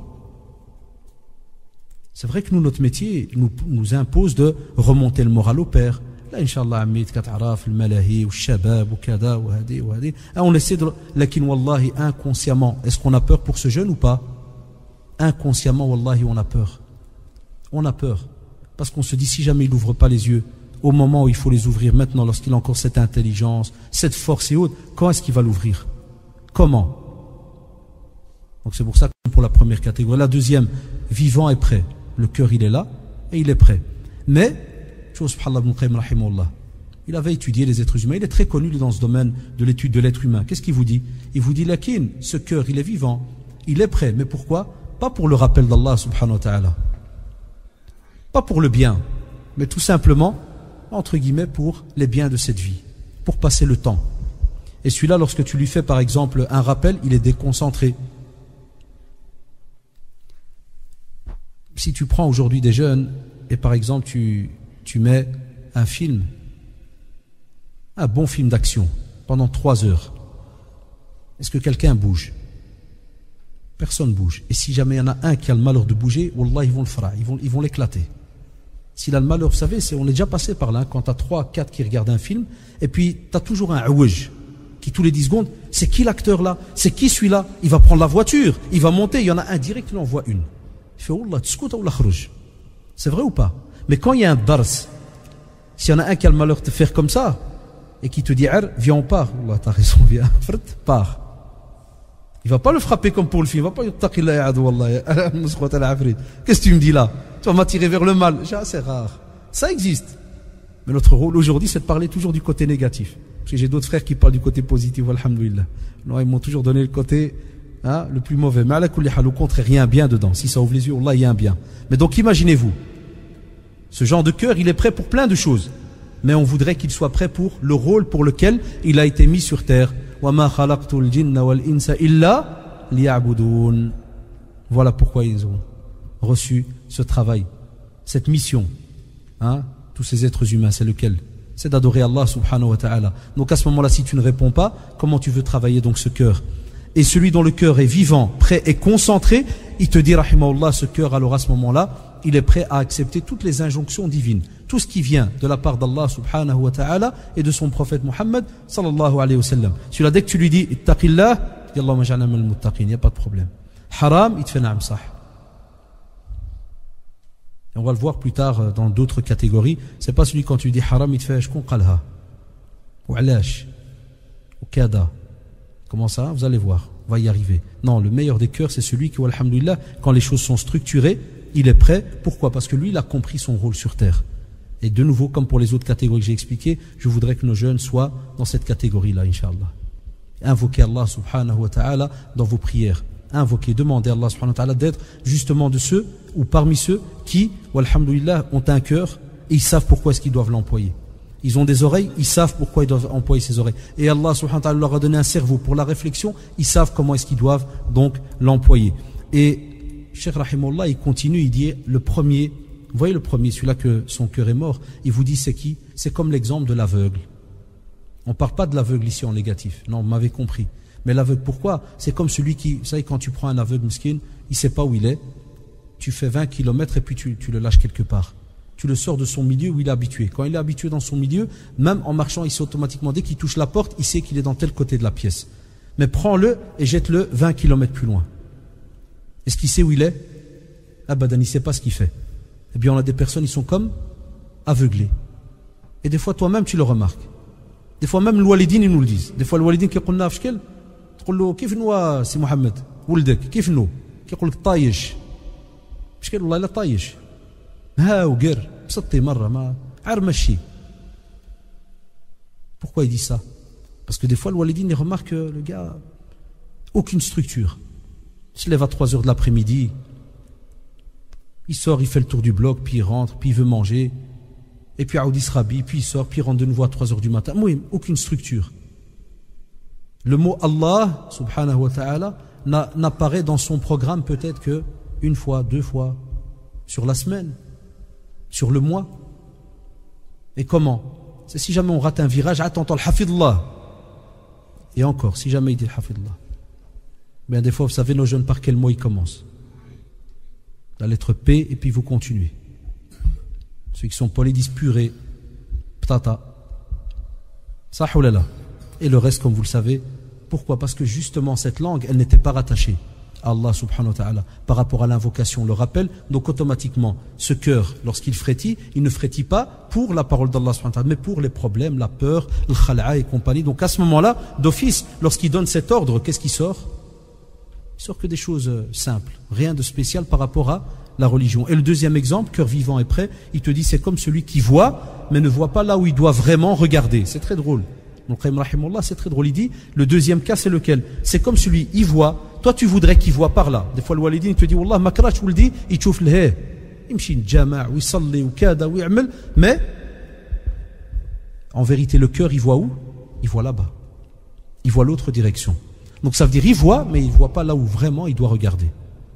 C'est vrai que nous, notre métier nous, nous impose de remonter le moral au père. Là, Inch'Allah, Amit, Kataraf, le Malahi, ou Shabab, ou Kada, ou Hadi, ou Hadi. On essaie de. Lakin, Wallahi, inconsciemment, est-ce qu'on a peur pour ce jeune ou pas? Inconsciemment, Wallahi, on a peur. On a peur. Parce qu'on se dit, si jamais il n'ouvre pas les yeux, au moment où il faut les ouvrir maintenant, lorsqu'il a encore cette intelligence, cette force et autres, quand est-ce qu'il va l'ouvrir? Comment? Donc c'est pour ça que pour la première catégorie. La deuxième, vivant et prêt. Le cœur, il est là et il est prêt. Mais, il avait étudié les êtres humains. Il est très connu dans ce domaine de l'étude de l'être humain. Qu'est-ce qu'il vous dit? Il vous dit, lakin, ce cœur, il est vivant. Il est prêt. Mais pourquoi? Pas pour le rappel d'Allah subhanahu wa ta'ala. Pas pour le bien. Mais tout simplement, entre guillemets, pour les biens de cette vie. Pour passer le temps. Et celui-là, lorsque tu lui fais par exemple un rappel, il est déconcentré. Si tu prends aujourd'hui des jeunes et par exemple tu, tu mets un film, un bon film d'action pendant trois heures, est-ce que quelqu'un bouge? Personne ne bouge. Et si jamais il y en a un qui a le malheur de bouger, wallah, ils vont le faire, ils vont, ils vont l'éclater. S'il a le malheur, vous savez, c'est, on est déjà passé par là, hein, quand tu as trois, quatre qui regardent un film, et puis tu as toujours un ouaj qui tous les dix secondes, c'est qui l'acteur là? C'est qui celui-là? Il va prendre la voiture, il va monter, il y en a un direct, il en voit une. Il fait, Wallah, tskout ou la khrouj. C'est vrai ou pas? Mais quand il y a un dars, s'il y en a un qui a le malheur de te faire comme ça, et qui te dit, viens, on part. Wallah, t'as raison, viens, pars. Il ne va pas le frapper comme pour le film. Il ne va pas dire, qu'est-ce que tu me dis là? Tu vas m'attirer vers le mal. C'est rare. Ça existe. Mais notre rôle aujourd'hui, c'est de parler toujours du côté négatif. Parce que j'ai d'autres frères qui parlent du côté positif, alhamdoulilah. Non, ils m'ont toujours donné le côté hein, le plus mauvais. Mais à la kulli hal, au contraire, il y a un bien dedans. Si ça ouvre les yeux, Allah, il y a un bien. Mais donc imaginez-vous, ce genre de cœur, il est prêt pour plein de choses. Mais on voudrait qu'il soit prêt pour le rôle pour lequel il a été mis sur terre. Voilà pourquoi ils ont reçu ce travail, cette mission. Hein, tous ces êtres humains, c'est lequel? C'est d'adorer Allah subhanahu wa ta'ala. Donc à ce moment-là, si tu ne réponds pas, comment tu veux travailler donc ce cœur? Et celui dont le cœur est vivant, prêt et concentré, il te dit, rahimahullah, ce cœur, alors à ce moment-là, il est prêt à accepter toutes les injonctions divines. Tout ce qui vient de la part d'Allah subhanahu wa ta'ala et de son prophète Muhammad sallallahu alayhi wa sallam. Celui-là, dès que tu lui dis ittaqillah, il dit Allahumma ja'alna minal muttaqin, il n'y a pas de problème. Haram, il te fait na'am sah. Et on va le voir plus tard dans d'autres catégories. C'est pas celui quand tu dis haram, il te fait shkun qalha, ou alash, ou kada. Comment ça? Vous allez voir, on va y arriver. Non, le meilleur des cœurs, c'est celui qui, alhamdulillah, quand les choses sont structurées, il est prêt. Pourquoi? Parce que lui, il a compris son rôle sur terre. Et de nouveau, comme pour les autres catégories que j'ai expliquées, je voudrais que nos jeunes soient dans cette catégorie-là, Inch'Allah. Invoquez Allah subhanahu wa ta'ala dans vos prières. Invoquez, demandez à Allah subhanahu wa ta'ala d'être justement de ceux ou parmi ceux qui, alhamdulillah, ont un cœur et ils savent pourquoi est-ce qu'ils doivent l'employer. Ils ont des oreilles, ils savent pourquoi ils doivent employer ces oreilles. Et Allah subhanahu wa ta'ala leur a donné un cerveau pour la réflexion, ils savent comment est-ce qu'ils doivent donc l'employer. Et Cheikh Rahimullah, il continue, il dit le premier. Vous voyez le premier, celui-là que son cœur est mort, il vous dit c'est qui? C'est comme l'exemple de l'aveugle. On ne parle pas de l'aveugle ici en négatif, non, vous m'avez compris. Mais l'aveugle, pourquoi? C'est comme celui qui, vous savez, quand tu prends un aveugle miskin, il ne sait pas où il est, tu fais vingt kilomètres et puis tu, tu le lâches quelque part. Tu le sors de son milieu où il est habitué. Quand il est habitué dans son milieu, même en marchant, il sait automatiquement, dès qu'il touche la porte, il sait qu'il est dans tel côté de la pièce. Mais prends-le et jette-le vingt kilomètres plus loin. Est-ce qu'il sait où il est? Abadan, il ne sait pas ce qu'il fait. Eh bien, on a des personnes, ils sont comme aveuglés. Et des fois, toi-même, tu le remarques. Des fois même le walidine ils nous le disent. Des fois le walidine qui يقولنا في شكل تقول له كيف نوا سي محمد ولدك كيف نو كيقول لك طايش بشكل والله لا طايش ها وقر بسطي مره ما عار مشي. Pourquoi il dit ça? Parce que des fois le walidine il remarque que le gars aucune structure. Il se lève à trois heures de l'après-midi, il sort, il fait le tour du bloc, puis il rentre, puis il veut manger, et puis Aoudi se rhabille, puis il sort, puis il rentre de nouveau à trois heures du matin. Oui, aucune structure. Le mot Allah, subhanahu wa ta'ala, n'apparaît dans son programme peut-être que une fois, deux fois, sur la semaine, sur le mois. Et comment? C'est si jamais on rate un virage, attends, le hafidullah. Et encore, si jamais il dit le hafidullah. Bien des fois, vous savez, nos jeunes, par quel mot ils commencent? La lettre P, et puis vous continuez. Ceux qui sont polis disent purée, ptata, sahoulala. Et le reste, comme vous le savez, pourquoi? Parce que justement, cette langue, elle n'était pas rattachée à Allah subhanahu wa ta'ala par rapport à l'invocation, le rappel. Donc automatiquement, ce cœur, lorsqu'il frétille, il ne frétille pas pour la parole d'Allah subhanahu wa ta'ala, mais pour les problèmes, la peur, le khala'a et compagnie. Donc à ce moment-là, d'office, lorsqu'il donne cet ordre, qu'est-ce qui sort? Il sort que des choses simples, rien de spécial par rapport à la religion. Et le deuxième exemple, cœur vivant et prêt, il te dit c'est comme celui qui voit, mais ne voit pas là où il doit vraiment regarder. C'est très drôle. Donc c'est très drôle. Il dit, le deuxième cas c'est lequel? C'est comme celui, il voit, toi tu voudrais qu'il voit par là. Des fois le walidine te dit, Wallah, makrach ou le dit, il chouffe le hay. Il me chine jama', ou il salli, ou kada, ou il mais, en vérité, le cœur, il voit où? Il voit là-bas. Il voit l'autre direction. Donc ça veut dire il voit, mais il ne voit pas là où vraiment il doit regarder.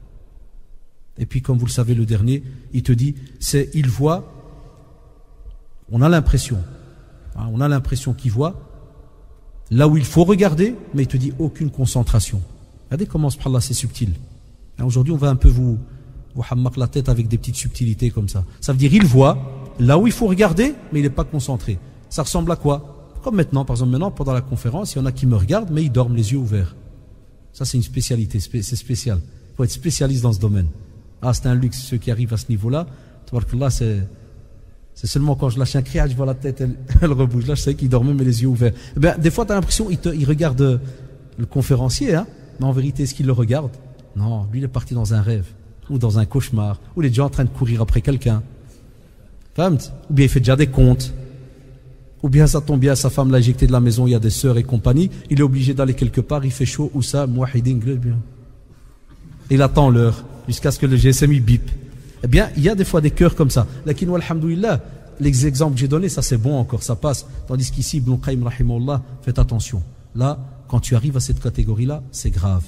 Et puis comme vous le savez, le dernier, il te dit, c'est il voit, on a l'impression, hein, on a l'impression qu'il voit, là où il faut regarder, mais il te dit aucune concentration. Regardez comment subhanallah c'est subtil. Hein, aujourd'hui on va un peu vous, vous hammak la tête avec des petites subtilités comme ça. Ça veut dire il voit, là où il faut regarder, mais il n'est pas concentré. Ça ressemble à quoi? Comme maintenant, par exemple, maintenant, pendant la conférence, il y en a qui me regardent, mais ils dorment les yeux ouverts. Ça, c'est une spécialité, c'est spécial. Il faut être spécialiste dans ce domaine. Ah, c'est un luxe, ceux qui arrivent à ce niveau-là. Là, c'est seulement quand je lâche un cri, je vois la tête, elle, elle rebouge. Là, je sais qu'ils dormaient, mais les yeux ouverts. Eh bien, des fois, tu as l'impression qu'ils il regardent le conférencier, hein, mais en vérité, est-ce qu'il le regarde? Non, lui, il est parti dans un rêve, ou dans un cauchemar, ou il est déjà en train de courir après quelqu'un. Ou bien il fait déjà des comptes. Ou bien ça tombe bien, sa femme l'a éjecté de la maison, il y a des sœurs et compagnie, il est obligé d'aller quelque part, il fait chaud, ou ça, mouahidin, bien. Il attend l'heure, jusqu'à ce que le G S M il bip. Eh bien, il y a des fois des cœurs comme ça. Lakin, walhamdouillah, les exemples que j'ai donnés, ça c'est bon encore, ça passe. Tandis qu'ici, Ibn Qayyim, rahimahullah, faites attention. Là, quand tu arrives à cette catégorie-là, c'est grave.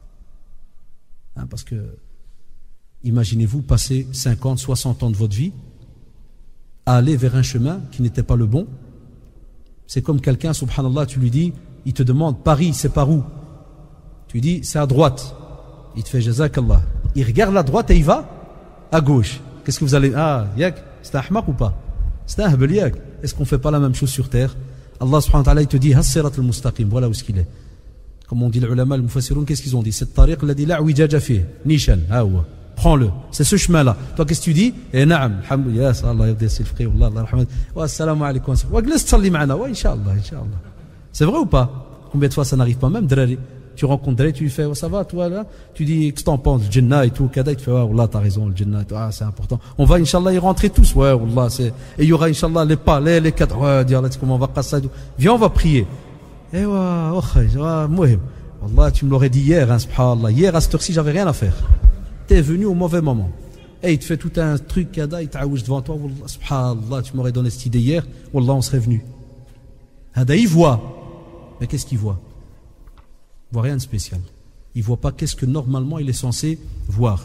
Hein, parce que, imaginez-vous passer cinquante, soixante ans de votre vie à aller vers un chemin qui n'était pas le bon. C'est comme quelqu'un, subhanallah, tu lui dis, il te demande, Paris, c'est par où? Tu lui dis, c'est à droite. Il te fait, jazakallah. Il regarde la droite et il va à gauche. Qu'est-ce que vous allez... Ah, yak, c'est un ahmaq ou pas? C'est un habel yak. Est-ce qu'on ne fait pas la même chose sur terre? Allah subhanahu wa ta'ala, il te dit, has-sirat al-mustaqim, voilà où est-ce qu'il est. Comme on dit les ulama, les mufassiroun, qu'est-ce qu'ils ont dit? C'est le tariq, il a dit, la ouijaja fi, nishan, ah ouais. Prends-le, c'est ce chemin-là. Toi, qu'est-ce que tu dis? Eh, naam, alhamdulillah, Allah yabdi as-silfqi, wallah, Allah rahmat. Wa assalamu alaykum. Wa glis tsalli ma'ana, wa inshallah, inshallah. C'est vrai ou pas? Combien de fois ça n'arrive pas? Même drari. Tu rencontres drari, tu lui fais, oh, ça va, toi, là? Tu dis, qu'est-ce que t'en penses? Le Jannah et tout, kada, tu fais, ah, wallah, t'as raison, le Jannah, ah, c'est important. On va, inshallah, y rentrer tous, ouais, wallah, c'est, et il y aura, inshallah, les pas, les, les quatre, ouais, dire, là, comment on va passer et tout. Viens, on va prier. Eh, ouais, oh, ouais, mouhim. Wallah, tu me l'aurais dit hier, hein, subhanallah. Hier, à cette heure-ci, j'avais rien à faire. T'es venu au mauvais moment. Et il te fait tout un truc, kada, il t'aouche devant toi, wallah, subhanallah, tu m'aurais donné cette idée hier, wallah, on serait venu. Hada, il voit. Mais qu'est-ce qu'il voit? Il voit rien de spécial. Il voit pas qu'est-ce que normalement il est censé voir.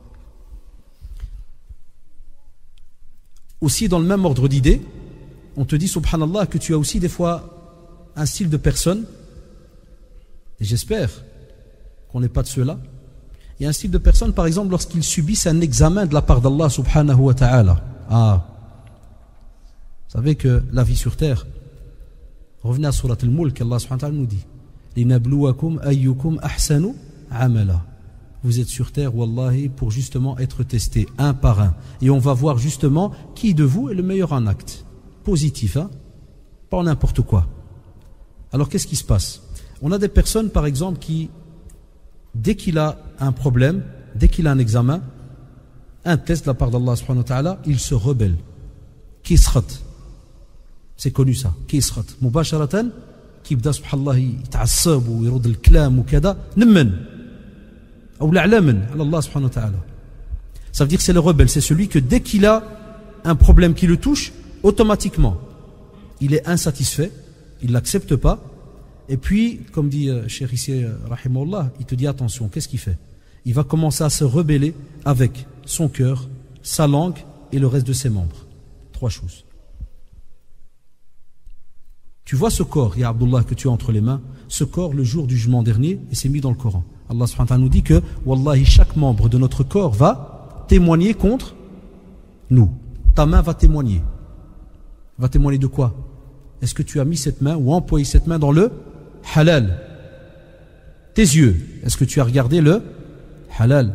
Aussi, dans le même ordre d'idée, on te dit, subhanallah, que tu as aussi des fois un style de personne, et j'espère qu'on n'est pas de ceux-là. Il y a un style de personne, par exemple, lorsqu'ils subissent un examen de la part d'Allah subhanahu wa ta'ala. Ah, vous savez que la vie sur terre, revenez à Surat al-Mulk, Allah subhanahu wa ta'ala nous dit, Linabluwakum ayyukum ahsanu amala. Vous êtes sur terre, wallahi, pour justement être testé un par un. Et on va voir justement qui de vous est le meilleur en acte. Positif, hein? Pas n'importe quoi. Alors qu'est-ce qui se passe? On a des personnes par exemple qui, dès qu'il a un problème, dès qu'il a un examen, un test de la part d'Allah subhanahu wa ta'ala, il se rebelle. Kisrat. C'est connu ça. Kisrat. Mubasharatan, qui bda subhanallah yit'assab ou yirud al-kalam ou kada, nimmen. Ou l'a'lamen, Allah subhanahu wa ta'ala. Ça veut dire que c'est le rebelle, c'est celui que dès qu'il a un problème qui le touche, automatiquement, il est insatisfait, il ne l'accepte pas, et puis, comme dit euh, Cheikh ici, euh, rahimahullah, il te dit attention, qu'est-ce qu'il fait? Il va commencer à se rebeller avec son cœur, sa langue et le reste de ses membres. Trois choses. Tu vois ce corps, ya Abdullah, que tu as entre les mains, ce corps, le jour du jugement dernier, et c'est mis dans le Coran. Allah subhanahu wa ta'ala nous dit que, wallahi, chaque membre de notre corps va témoigner contre nous. Ta main va témoigner. Va témoigner de quoi? Est-ce que tu as mis cette main ou employé cette main dans le halal? Tes yeux, est-ce que tu as regardé le halal?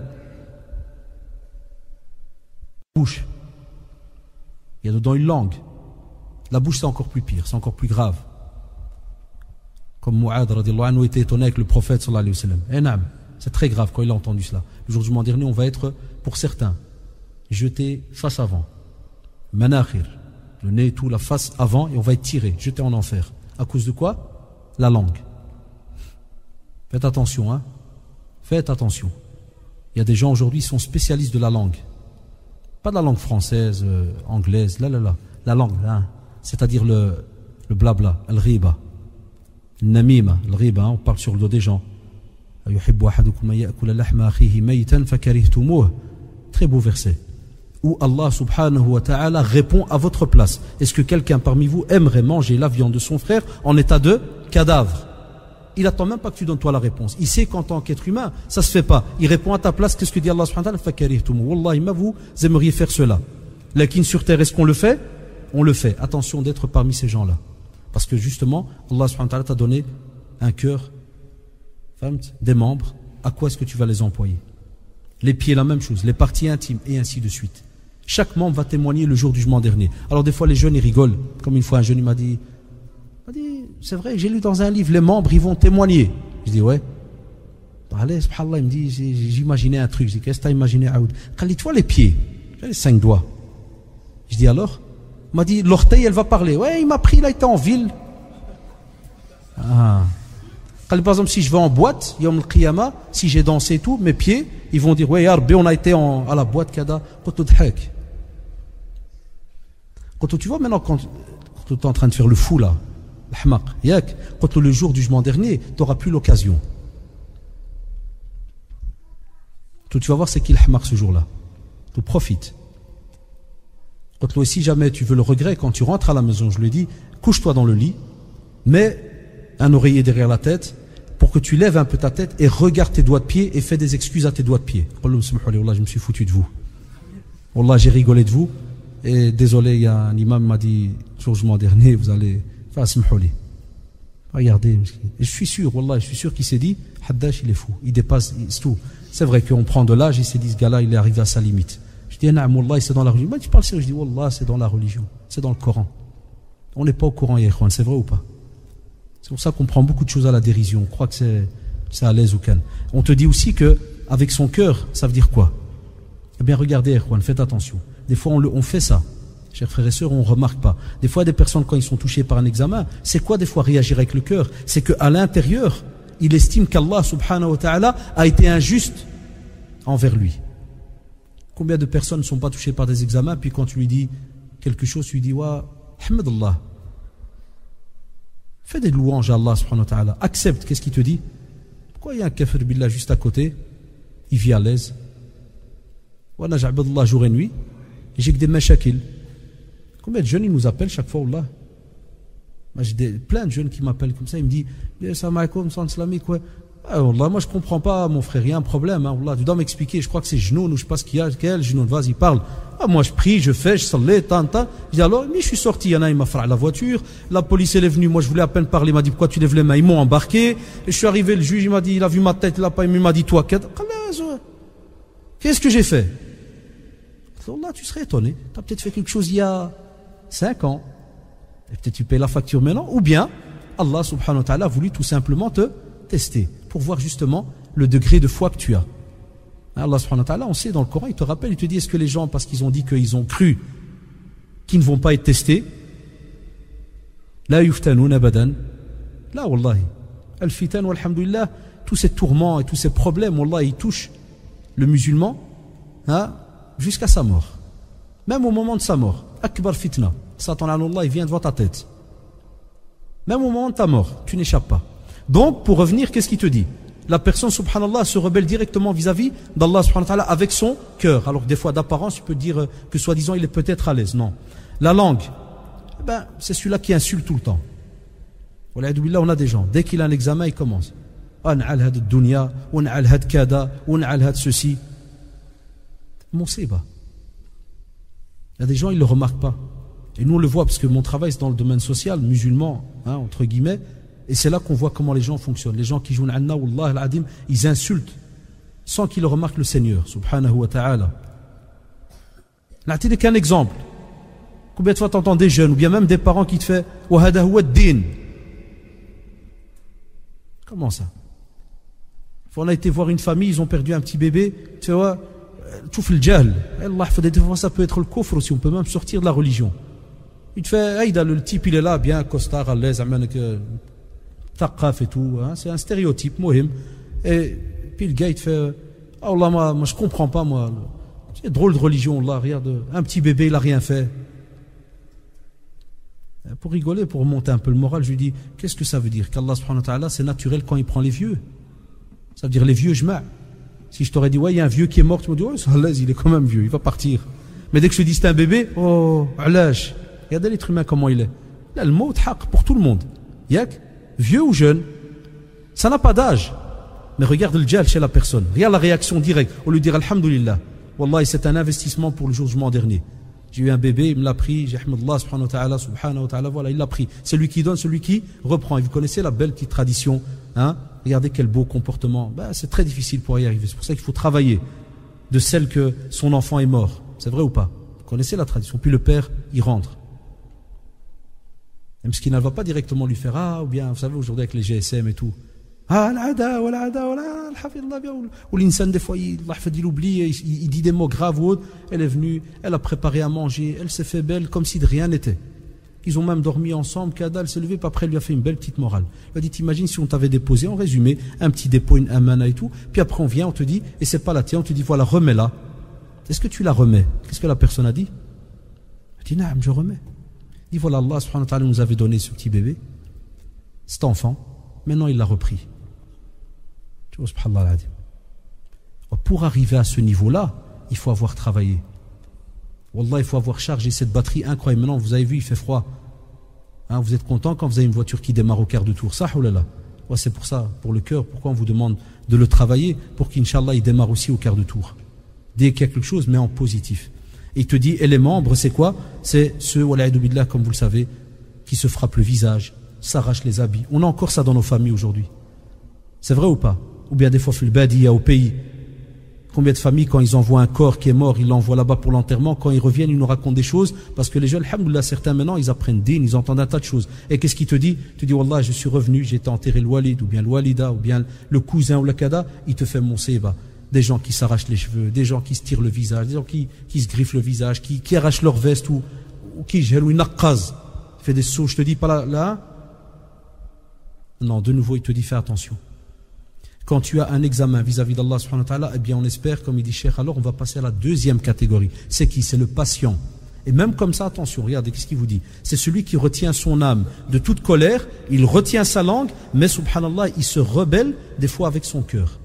Bouche, il y a dedans une langue. La bouche, c'est encore plus pire, c'est encore plus grave. Comme Mu'ad radiyallahu anhu était étonné avec le prophète sallallahu alayhi wa sallam. Eh naam, c'est très grave quand il a entendu cela. Le jour du jugement dernier, on va être, pour certains, jeté face avant. Manakhir, le nez et tout, la face avant, et on va être tiré, jeté en enfer. À cause de quoi? La langue. Faites attention, hein. Faites attention. Il y a des gens aujourd'hui qui sont spécialistes de la langue. Pas de la langue française, euh, anglaise, là, là, là. La langue, hein. C'est-à-dire le, le blabla, le riba. Le namima, le riba, hein, on parle sur le dos des gens. Très beau verset. Où Allah subhanahu wa ta'ala répond à votre place. Est-ce que quelqu'un parmi vous aimerait manger la viande de son frère en état de cadavre? Il attend même pas que tu donnes toi la réponse. Il sait qu'en tant qu'être humain, ça se fait pas. Il répond à ta place. Qu'est-ce que dit Allah subhanahu wa ta'ala? Fakarihtumu. Wallahi ma vous aimeriez faire cela. Lakin sur terre, est-ce qu'on le fait? On le fait. Attention d'être parmi ces gens-là. Parce que justement, Allah subhanahu wa ta'ala t'a donné un cœur, des membres. À quoi est-ce que tu vas les employer? Les pieds, la même chose. Les parties intimes et ainsi de suite. Chaque membre va témoigner le jour du jugement dernier. Alors des fois les jeunes ils rigolent. Comme une fois un jeune il m'a dit, m'a dit c'est vrai, j'ai lu dans un livre, les membres ils vont témoigner. Je dis ouais. Allez, subhanallah, il me dit, j'imaginais un truc. Je dis, qu'est-ce que tu as imaginé? Il dit, tu vois les pieds, j'ai les cinq doigts. Je dis alors? Il m'a dit, l'orteil elle va parler. Ouais, il m'a pris, il a été en ville. Ah. Par exemple, si je vais en boîte, Yom al-Qiyamah, si j'ai dansé et tout, mes pieds, ils vont dire, ouais, ya Rabbi, on a été en, à la boîte, kada, quand tu vois maintenant, quand, quand tu es en train de faire le fou là, quand le jour du jugement dernier, tu n'auras plus l'occasion. Tu vas voir c'est qui le hmaq ce jour-là. Tu profites. Quand si jamais tu veux le regret, quand tu rentres à la maison, je le dis, couche-toi dans le lit, mets un oreiller derrière la tête pour que tu lèves un peu ta tête et regarde tes doigts de pied et fais des excuses à tes doigts de pied. Wallah, je me suis foutu de vous. Wallah, j'ai rigolé de vous. Et désolé, il y a un imam qui m'a dit, le jour du jugement dernier, vous allez faire smhouli. Regardez. Et je suis sûr, Wallah, je suis sûr qu'il s'est dit, Haddash, il est fou. Il dépasse, c'est tout. C'est vrai qu'on prend de l'âge, il s'est dit, ce gars-là, il est arrivé à sa limite. Je dis, Naam, Wallah, c'est dans la religion. Moi, tu parles sérieux, je dis, Wallah, c'est dans la religion. C'est dans le Coran. On n'est pas au courant, Yakhwan, c'est vrai ou pas? C'est pour ça qu'on prend beaucoup de choses à la dérision. On croit que c'est, c'est à l'aise ou calme. On te dit aussi que, avec son cœur, ça veut dire quoi? Eh bien, regardez, Yakhwan, faites attention. Des fois, on, le, on fait ça. Chers frères et sœurs, on ne remarque pas. Des fois, des personnes, quand ils sont touchés par un examen, c'est quoi des fois réagir avec le cœur? C'est qu'à l'intérieur, il estime qu'Allah subhanahu wa ta'ala a été injuste envers lui. Combien de personnes ne sont pas touchées par des examens, puis quand tu lui dis quelque chose, tu lui dis, wa, Hamdallah. Fais des louanges à Allah subhanahu wa ta'ala. Accepte, qu'est-ce qu'il te dit? Pourquoi il y a un kafir billah juste à côté? Il vit à l'aise. Wa naj'abdallah jour et nuit. Et j'ai que des mashakil. Combien de jeunes ils nous appellent chaque fois, Allah? Moi, j'ai des, plein de jeunes qui m'appellent comme ça, ils me disent, salam alaikum, salam islamique, ouais. Ah, Allah, moi je comprends pas, mon frère, il y a un problème, hein, Allah, tu dois m'expliquer, je crois que c'est genoux, ou je sais pas ce qu'il y a, quel genou, vas-y, parle. Ah, moi je prie, je fais, je salais, tant, tant. Je dis alors, mais je suis sorti, il y en a, il m'a frappé la voiture, la police elle est venue, moi je voulais à peine parler, il m'a dit pourquoi tu lèves les mains, ils m'ont embarqué, et je suis arrivé, le juge il m'a dit, il a vu ma tête, il a pas aimé, il m'a dit toi, qu'est-ce que j'ai fait? Allah, tu serais étonné, tu as peut-être fait quelque chose il y a cinq ans, et peut-être tu payes la facture maintenant, ou bien, Allah subhanahu wa ta'ala a voulu tout simplement te tester, pour voir justement le degré de foi que tu as. Allah subhanahu wa ta'ala, on sait dans le Coran, il te rappelle, il te dit, est-ce que les gens, parce qu'ils ont dit qu'ils ont cru, qu'ils ne vont pas être testés, la yuftanoun abadan, la wallahi, al-fitan walhamdulillah, tous ces tourments et tous ces problèmes, wallah, ils touchent le musulman hein, jusqu'à sa mort. Même au moment de sa mort, akbar fitna, Satan Allah, il vient devant ta tête. Même au moment de ta mort, tu n'échappes pas. Donc, pour revenir, qu'est-ce qu'il te dit? La personne, subhanallah, se rebelle directement vis-à-vis d'Allah, subhanahu wa ta'ala, avec son cœur. Alors, des fois, d'apparence, tu peux dire que, soi-disant, il est peut-être à l'aise. Non. La langue, ben, c'est celui-là qui insulte tout le temps. On a des gens, dès qu'il a un examen, il commence. On a le dunya, on a le kada, on a le ceci. Mon séba. Il y a des gens, ils ne le remarquent pas. Et nous, on le voit, parce que mon travail, c'est dans le domaine social, musulman, hein, entre guillemets. Et c'est là qu'on voit comment les gens fonctionnent. Les gens qui jouent Anna, Wallah, al-Adim, ils insultent sans qu'ils remarquent le Seigneur, subhanahu wa ta'ala. N'a-t-il qu'un exemple? Combien de fois tu entends des jeunes, ou bien même des parents qui te font Wahada huwa ad-din. Comment ça? On a été voir une famille, ils ont perdu un petit bébé. Tu vois, tout fait le jahl. Allah, des fois ça peut être le kufr aussi, on peut même sortir de la religion. Il te fait, Aïda, le type il est là, bien costard, à l'aise, taqaf et tout, hein, c'est un stéréotype, mohim. Et puis le gars il te fait, ah Allah, moi, moi je comprends pas, moi. C'est drôle de religion, là, regarde, un petit bébé, il a rien fait. Pour rigoler, pour remonter un peu le moral, je lui dis, qu'est-ce que ça veut dire? Qu'Allah subhanahu wa ta'ala, c'est naturel quand il prend les vieux. Ça veut dire les vieux, je mets. Si je t'aurais dit, ouais, il y a un vieux qui est mort, tu me dis, ouais, à l'aise, il est quand même vieux, il va partir. Mais dès que je te dis, c'est un bébé, oh, alâche. Regardez l'être humain comment il est. Là, le mot haq pour tout le monde. Yak, vieux ou jeune, ça n'a pas d'âge. Mais regarde le djal chez la personne. Regarde la réaction directe. On lui dit, alhamdulillah. Wallahi, c'est un investissement pour le jugement dernier. J'ai eu un bébé, il me l'a pris, j'ai Allah subhanahu wa ta'ala, subhanahu wa ta'ala, voilà, il l'a pris. C'est lui qui donne, celui qui reprend. Et vous connaissez la belle petite tradition, hein? Regardez quel beau comportement. Ben, c'est très difficile pour y arriver. C'est pour ça qu'il faut travailler de celle que son enfant est mort. C'est vrai ou pas? Vous connaissez la tradition. Puis le père, il rentre. Même ce qui ne va pas directement lui faire, ah, ou bien, vous savez, aujourd'hui avec les G S M et tout. Ah, l'ada, ou l'ada, ou l'ada, ou l'insan, des fois, il, il oublie, il, il dit des mots graves ou autres. Elle est venue, elle a préparé à manger, elle s'est fait belle, comme si de rien n'était. Ils ont même dormi ensemble, Kada, elle s'est levée, puis après, elle lui a fait une belle petite morale. Elle a dit, t'imagines si on t'avait déposé, en résumé, un petit dépôt, une amana et tout, puis après on vient, on te dit, et c'est pas la tienne, on te dit, voilà, remets-la. Est-ce que tu la remets? Qu'est-ce que la personne a dit? Elle dit, naam, je remets. Elle dit, voilà, Allah subhanahu wa ta'ala nous avait donné ce petit bébé, cet enfant, maintenant il l'a repris. Tu vois, subhanallah. Pour arriver à ce niveau-là, il faut avoir travaillé. Wallah, il faut avoir chargé cette batterie incroyable. Maintenant, vous avez vu, il fait froid. Hein, vous êtes content quand vous avez une voiture qui démarre au quart de tour. Ça, oh là là. Ouais, c'est pour ça, pour le cœur, pourquoi on vous demande de le travailler, pour qu'Inch'Allah, il démarre aussi au quart de tour. Dès qu'il y a quelque chose, mais en positif. Et il te dit, et les membres, c'est quoi? C'est ceux, wala'idou billah, comme vous le savez, qui se frappent le visage, s'arrachent les habits. On a encore ça dans nos familles aujourd'hui. C'est vrai ou pas? Ou bien des fois, le badiya au pays. Combien de familles, quand ils envoient un corps qui est mort, ils l'envoient là-bas pour l'enterrement, quand ils reviennent, ils nous racontent des choses, parce que les jeunes, alhamdoulilah, certains maintenant, ils apprennent din, ils entendent un tas de choses. Et qu'est-ce qu'il te dit? Il te dit, wallah, je suis revenu, j'ai été enterré le walid, ou bien le walida, ou bien le cousin ou le kada, il te fait mon séba. Des gens qui s'arrachent les cheveux, des gens qui se tirent le visage, des gens qui, qui se griffent le visage, qui, qui arrachent leur veste, ou, ou qui gèlent, ou une naqqaz, fait des sauts, je te dis pas là, là. Non, de nouveau, il te dit, fais attention. Quand tu as un examen vis-à-vis d'Allah subhanahu wa ta'ala, eh bien on espère, comme il dit Cheikh, alors on va passer à la deuxième catégorie. C'est qui? C'est le patient. Et même comme ça, attention, regardez, qu'est-ce qu'il vous dit? C'est celui qui retient son âme de toute colère, il retient sa langue, mais subhanallah, il se rebelle des fois avec son cœur.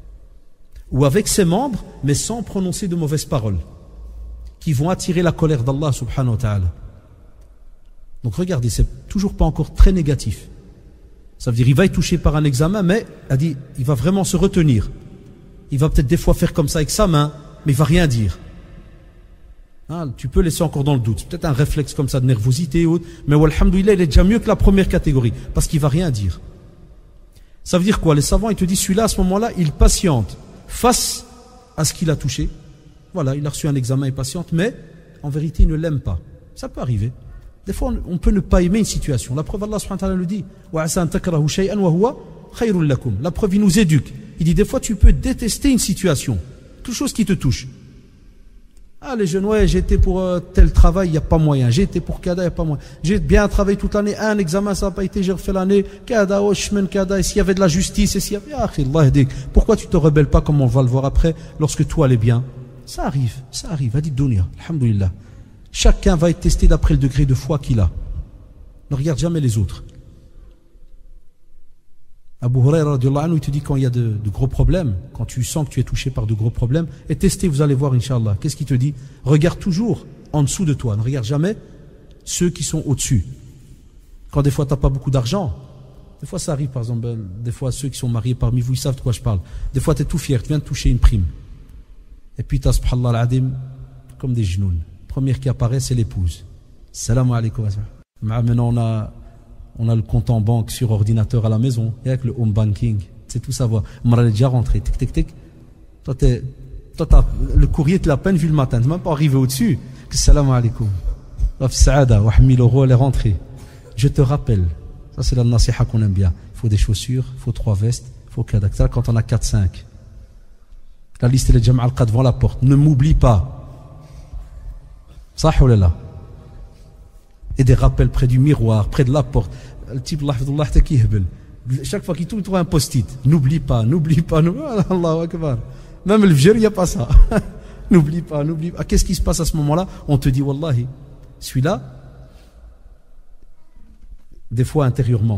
Ou avec ses membres, mais sans prononcer de mauvaises paroles, qui vont attirer la colère d'Allah subhanahu wa ta'ala. Donc regardez, c'est toujours pas encore très négatif. Ça veut dire il va être touché par un examen, mais a dit, il va vraiment se retenir. Il va peut-être des fois faire comme ça avec sa main, mais il va rien dire. Hein, tu peux laisser encore dans le doute. C'est peut-être un réflexe comme ça de nervosité ou autre, mais alhamdoulilah, il est déjà mieux que la première catégorie, parce qu'il va rien dire. Ça veut dire quoi? Les savants, ils te disent, celui-là, à ce moment-là, il patiente face à ce qu'il a touché. Voilà, il a reçu un examen et patiente, mais en vérité, il ne l'aime pas. Ça peut arriver. Des fois, on peut ne pas aimer une situation. La preuve, Allah subhanahu wa ta'ala le dit. La preuve, il nous éduque. Il dit, des fois, tu peux détester une situation. Toute chose qui te touche. Ah, les jeunes, ouais, j'ai été pour euh, tel travail, il n'y a pas moyen. J'ai été pour Kada, il n'y a pas moyen. J'ai bien travaillé toute l'année. Un examen, ça n'a pas été, j'ai refait l'année. Kada, oh, chemin, Kada. Et s'il y avait de la justice, et s'il y avait. Ah, Allah, pourquoi tu ne te rebelles pas, comme on va le voir après, lorsque tout allait bien? Ça arrive, ça arrive. Hadi dunya, alhamdulillah. Chacun va être testé d'après le degré de foi qu'il a. Ne regarde jamais les autres. Abu Huraira radiallahu anhu, il te dit quand il y a de, de gros problèmes, quand tu sens que tu es touché par de gros problèmes, et testez, vous allez voir, Inch'Allah. Qu'est-ce qu'il te dit? Regarde toujours en dessous de toi. Ne regarde jamais ceux qui sont au-dessus. Quand des fois tu n'as pas beaucoup d'argent, des fois ça arrive, par exemple, des fois ceux qui sont mariés parmi vous, ils savent de quoi je parle. Des fois tu es tout fier, tu viens de toucher une prime. Et puis tu as, subhanallah al-adim, comme des genoux. Première qui apparaît, c'est l'épouse. Salam alaikum. Maintenant, on a, on a le compte en banque sur ordinateur à la maison. Et avec le home banking, c'est tout savoir. On est déjà rentré. Tic, tic, tic. Toi, t'es, toi t'as, le courrier, tu l'as à peine vu le matin. Tu n'es même pas arrivé au-dessus. Salam alaikum. Saada, mille euros, elle est rentrée. Je te rappelle. Ça, c'est la nasiha qu'on aime bien. Il faut des chaussures, il faut trois vestes, il faut quatre. Quand on a quatre cinq. La liste, elle est déjà malqa devant la porte. Ne m'oublie pas. Ça ou là. Et des rappels près du miroir, près de la porte. Le type, chaque fois qu'il trouve, il trouve un post-it. N'oublie pas, n'oublie pas, n'oublie pas. Allahu Akbar. Même le vieux, il n'y a pas ça. N'oublie pas, n'oublie pas. Qu'est-ce qui se passe à ce moment-là? On te dit, Wallahi, celui-là, des fois intérieurement,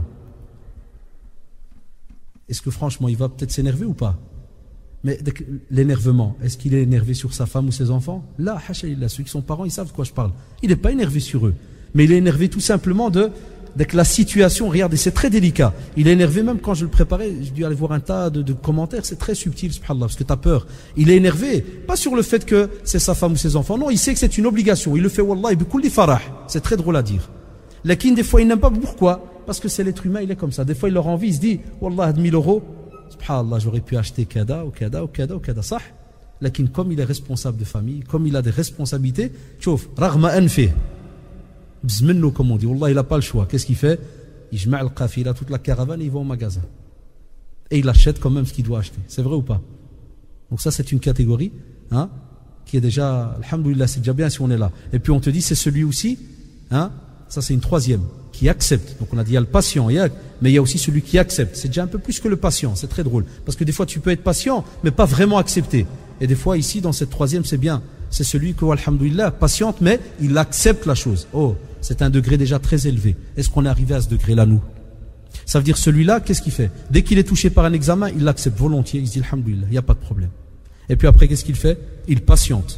est-ce que franchement, il va peut-être s'énerver ou pas? Mais l'énervement, est-ce qu'il est énervé sur sa femme ou ses enfants? Là, hacha'illah, ceux qui sont parents, ils savent de quoi je parle. Il n'est pas énervé sur eux. Mais il est énervé tout simplement de, de la situation, regardez, c'est très délicat. Il est énervé même quand je le préparais, je dû aller voir un tas de, de commentaires, c'est très subtil, subhanallah, parce que tu as peur. Il est énervé, pas sur le fait que c'est sa femme ou ses enfants, non, il sait que c'est une obligation. Il le fait, wallahi, bikulli farah. C'est très drôle à dire. Lakin, des fois, il n'aime pas. Pourquoi? Parce que c'est l'être humain, il est comme ça. Des fois, il leur envie, il se dit, wallah, mille euros, subhanallah, j'aurais pu acheter kada ou kada ou kada ou kada, sah. Lakin, comme il est responsable de famille, comme il a des responsabilités, tchouf, raghma anfih. Bzmenno, comme on dit, wallah, il n'a pas le choix. Qu'est-ce qu'il fait? Il jma' al-qafila, toute la caravane, et il va au magasin. Et il achète quand même ce qu'il doit acheter. C'est vrai ou pas? Donc ça, c'est une catégorie, hein, qui est déjà, alhamdoulilah, c'est déjà bien si on est là. Et puis on te dit, c'est celui aussi, hein, ça c'est une troisième, qui accepte. Donc on a dit, il y a le patient, il y a, mais il y a aussi celui qui accepte. C'est déjà un peu plus que le patient, c'est très drôle. Parce que des fois, tu peux être patient, mais pas vraiment accepter. Et des fois, ici, dans cette troisième, c'est bien. C'est celui que, alhamdoulilah, patiente, mais il accepte la chose. Oh, c'est un degré déjà très élevé. Est-ce qu'on est arrivé à ce degré-là, nous? Ça veut dire, celui-là, qu'est-ce qu'il fait? Dès qu'il est touché par un examen, il l'accepte volontiers. Il se dit, alhamdoulilah, il n'y a pas de problème. Et puis après, qu'est-ce qu'il fait? Il patiente.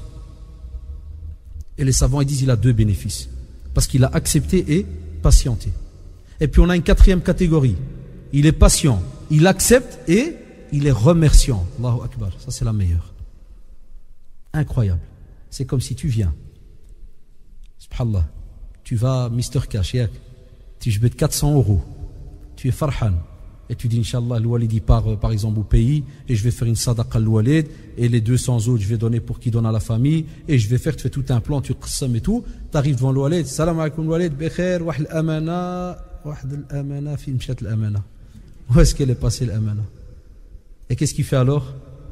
Et les savants, ils disent, il a deux bénéfices. Parce qu'il a accepté et patienté. Et puis on a une quatrième catégorie. Il est patient, il accepte et il est remerciant. Allahu Akbar, ça c'est la meilleure. Incroyable. C'est comme si tu viens. Subhanallah. Tu vas, mister Cash, tu je vais de quatre cents euros. Tu es farhan. Et tu dis, Inch'Allah, le walid part par exemple au pays, et je vais faire une sadaqa al walid, et les deux cents autres, je vais donner pour qu'il donne à la famille, et je vais faire, tu fais tout un plan, tu qassam et tout. Tu arrives devant le walid, salam alaikum walid, bekhair, wahd al-amana, wahd al-amana, fi mshat al-amana. Où est-ce qu'elle est passée l'amana? Et qu'est-ce qu'il fait alors?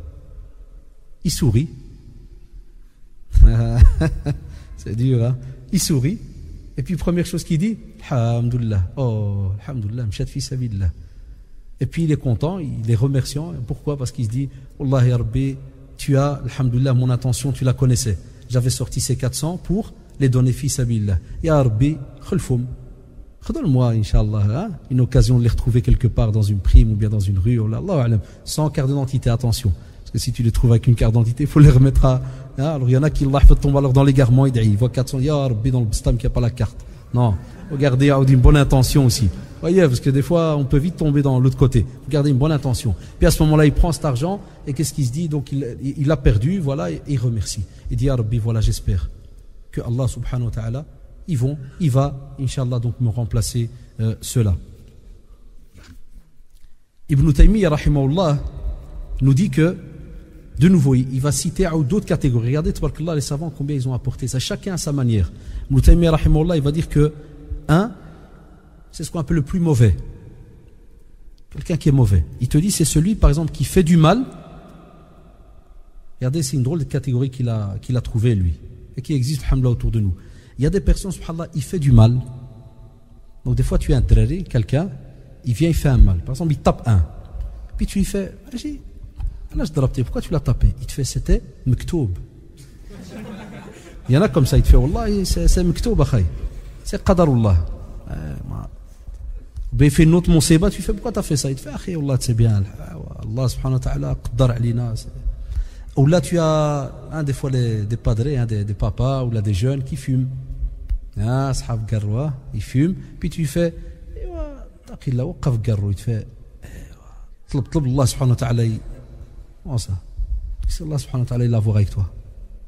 Il sourit. C'est dur, hein? Il sourit. Et puis, première chose qu'il dit, alhamdulillah, oh, alhamdulillah, mshat fi sabilillah. Et puis il est content, il est remerciant. Pourquoi? Parce qu'il se dit, Wallah ya Rabbi, tu as, alhamdulillah, mon intention, tu la connaissais. J'avais sorti ces quatre cents pour les donner fi sabilillah. Ya Rabbi, khulfoum. Redonne-moi, Inch'Allah, hein, une occasion de les retrouver quelque part dans une prime ou bien dans une rue. Allah alam, sans carte d'identité, attention. Parce que si tu les trouves avec une carte d'identité, il faut les remettre à. Hein, alors il y en a qui, Allah, tombe alors dans l'égarement, il voit quatre cents, Ya Rabbi, dans le bstam qui n'a pas la carte. Non, regardez, une bonne intention aussi. Voyez, parce que des fois, on peut vite tomber dans l'autre côté. Regardez, une bonne intention. Puis à ce moment-là, il prend cet argent, et qu'est-ce qu'il se dit? Donc il, il a perdu, voilà, et il remercie. Il dit, Ya Rabbi, voilà, j'espère que Allah subhanahu wa ta'ala, ils vont, il va, Inch'Allah, donc me remplacer euh, cela. Ibn Taymiyyah, rahimahullah, nous dit que De nouveau, il va citer d'autres catégories. Regardez, tabarakallah, les savants, combien ils ont apporté ça. Chacun à sa manière. Ibn Taymiyyah, rahimahullah, il va dire que, un, c'est ce qu'on appelle le plus mauvais. Quelqu'un qui est mauvais. Il te dit, c'est celui, par exemple, qui fait du mal. Regardez, c'est une drôle de catégorie qu'il a, qu'il a trouvé, lui. Et qui existe, alhamdoulilah, autour de nous. Il y a des personnes, subhanallah, il fait du mal. Donc, des fois, tu es un drari, quelqu'un, il vient, il fait un mal. Par exemple, il tape un. Puis tu lui fais, vas-y. Pourquoi tu l'as tapé? Il te fait, c'était mektoub. Il y en a comme ça, il te fait, wallah, c'est mektoub, c'est qadarullah. Il fait une autre monsiba, tu fais, pourquoi tu as fait ça? Il te fait, akhi, wallah, c'est bien. Allah subhanahu wa ta'ala, qaddar alina. Ou là, tu as, hein, des fois, les, des padres, hein, des, des papas, ou là, des jeunes qui fument. Ah, ashab garwa, ils fument. Puis tu fais, taqillah, waqaf garwa, il te fait, tlab, tlab, Allah subhanahu wa ta'ala. Comment ça? Qu'est-ce que Allah subhanahu wa ta'ala il a à voir avec toi?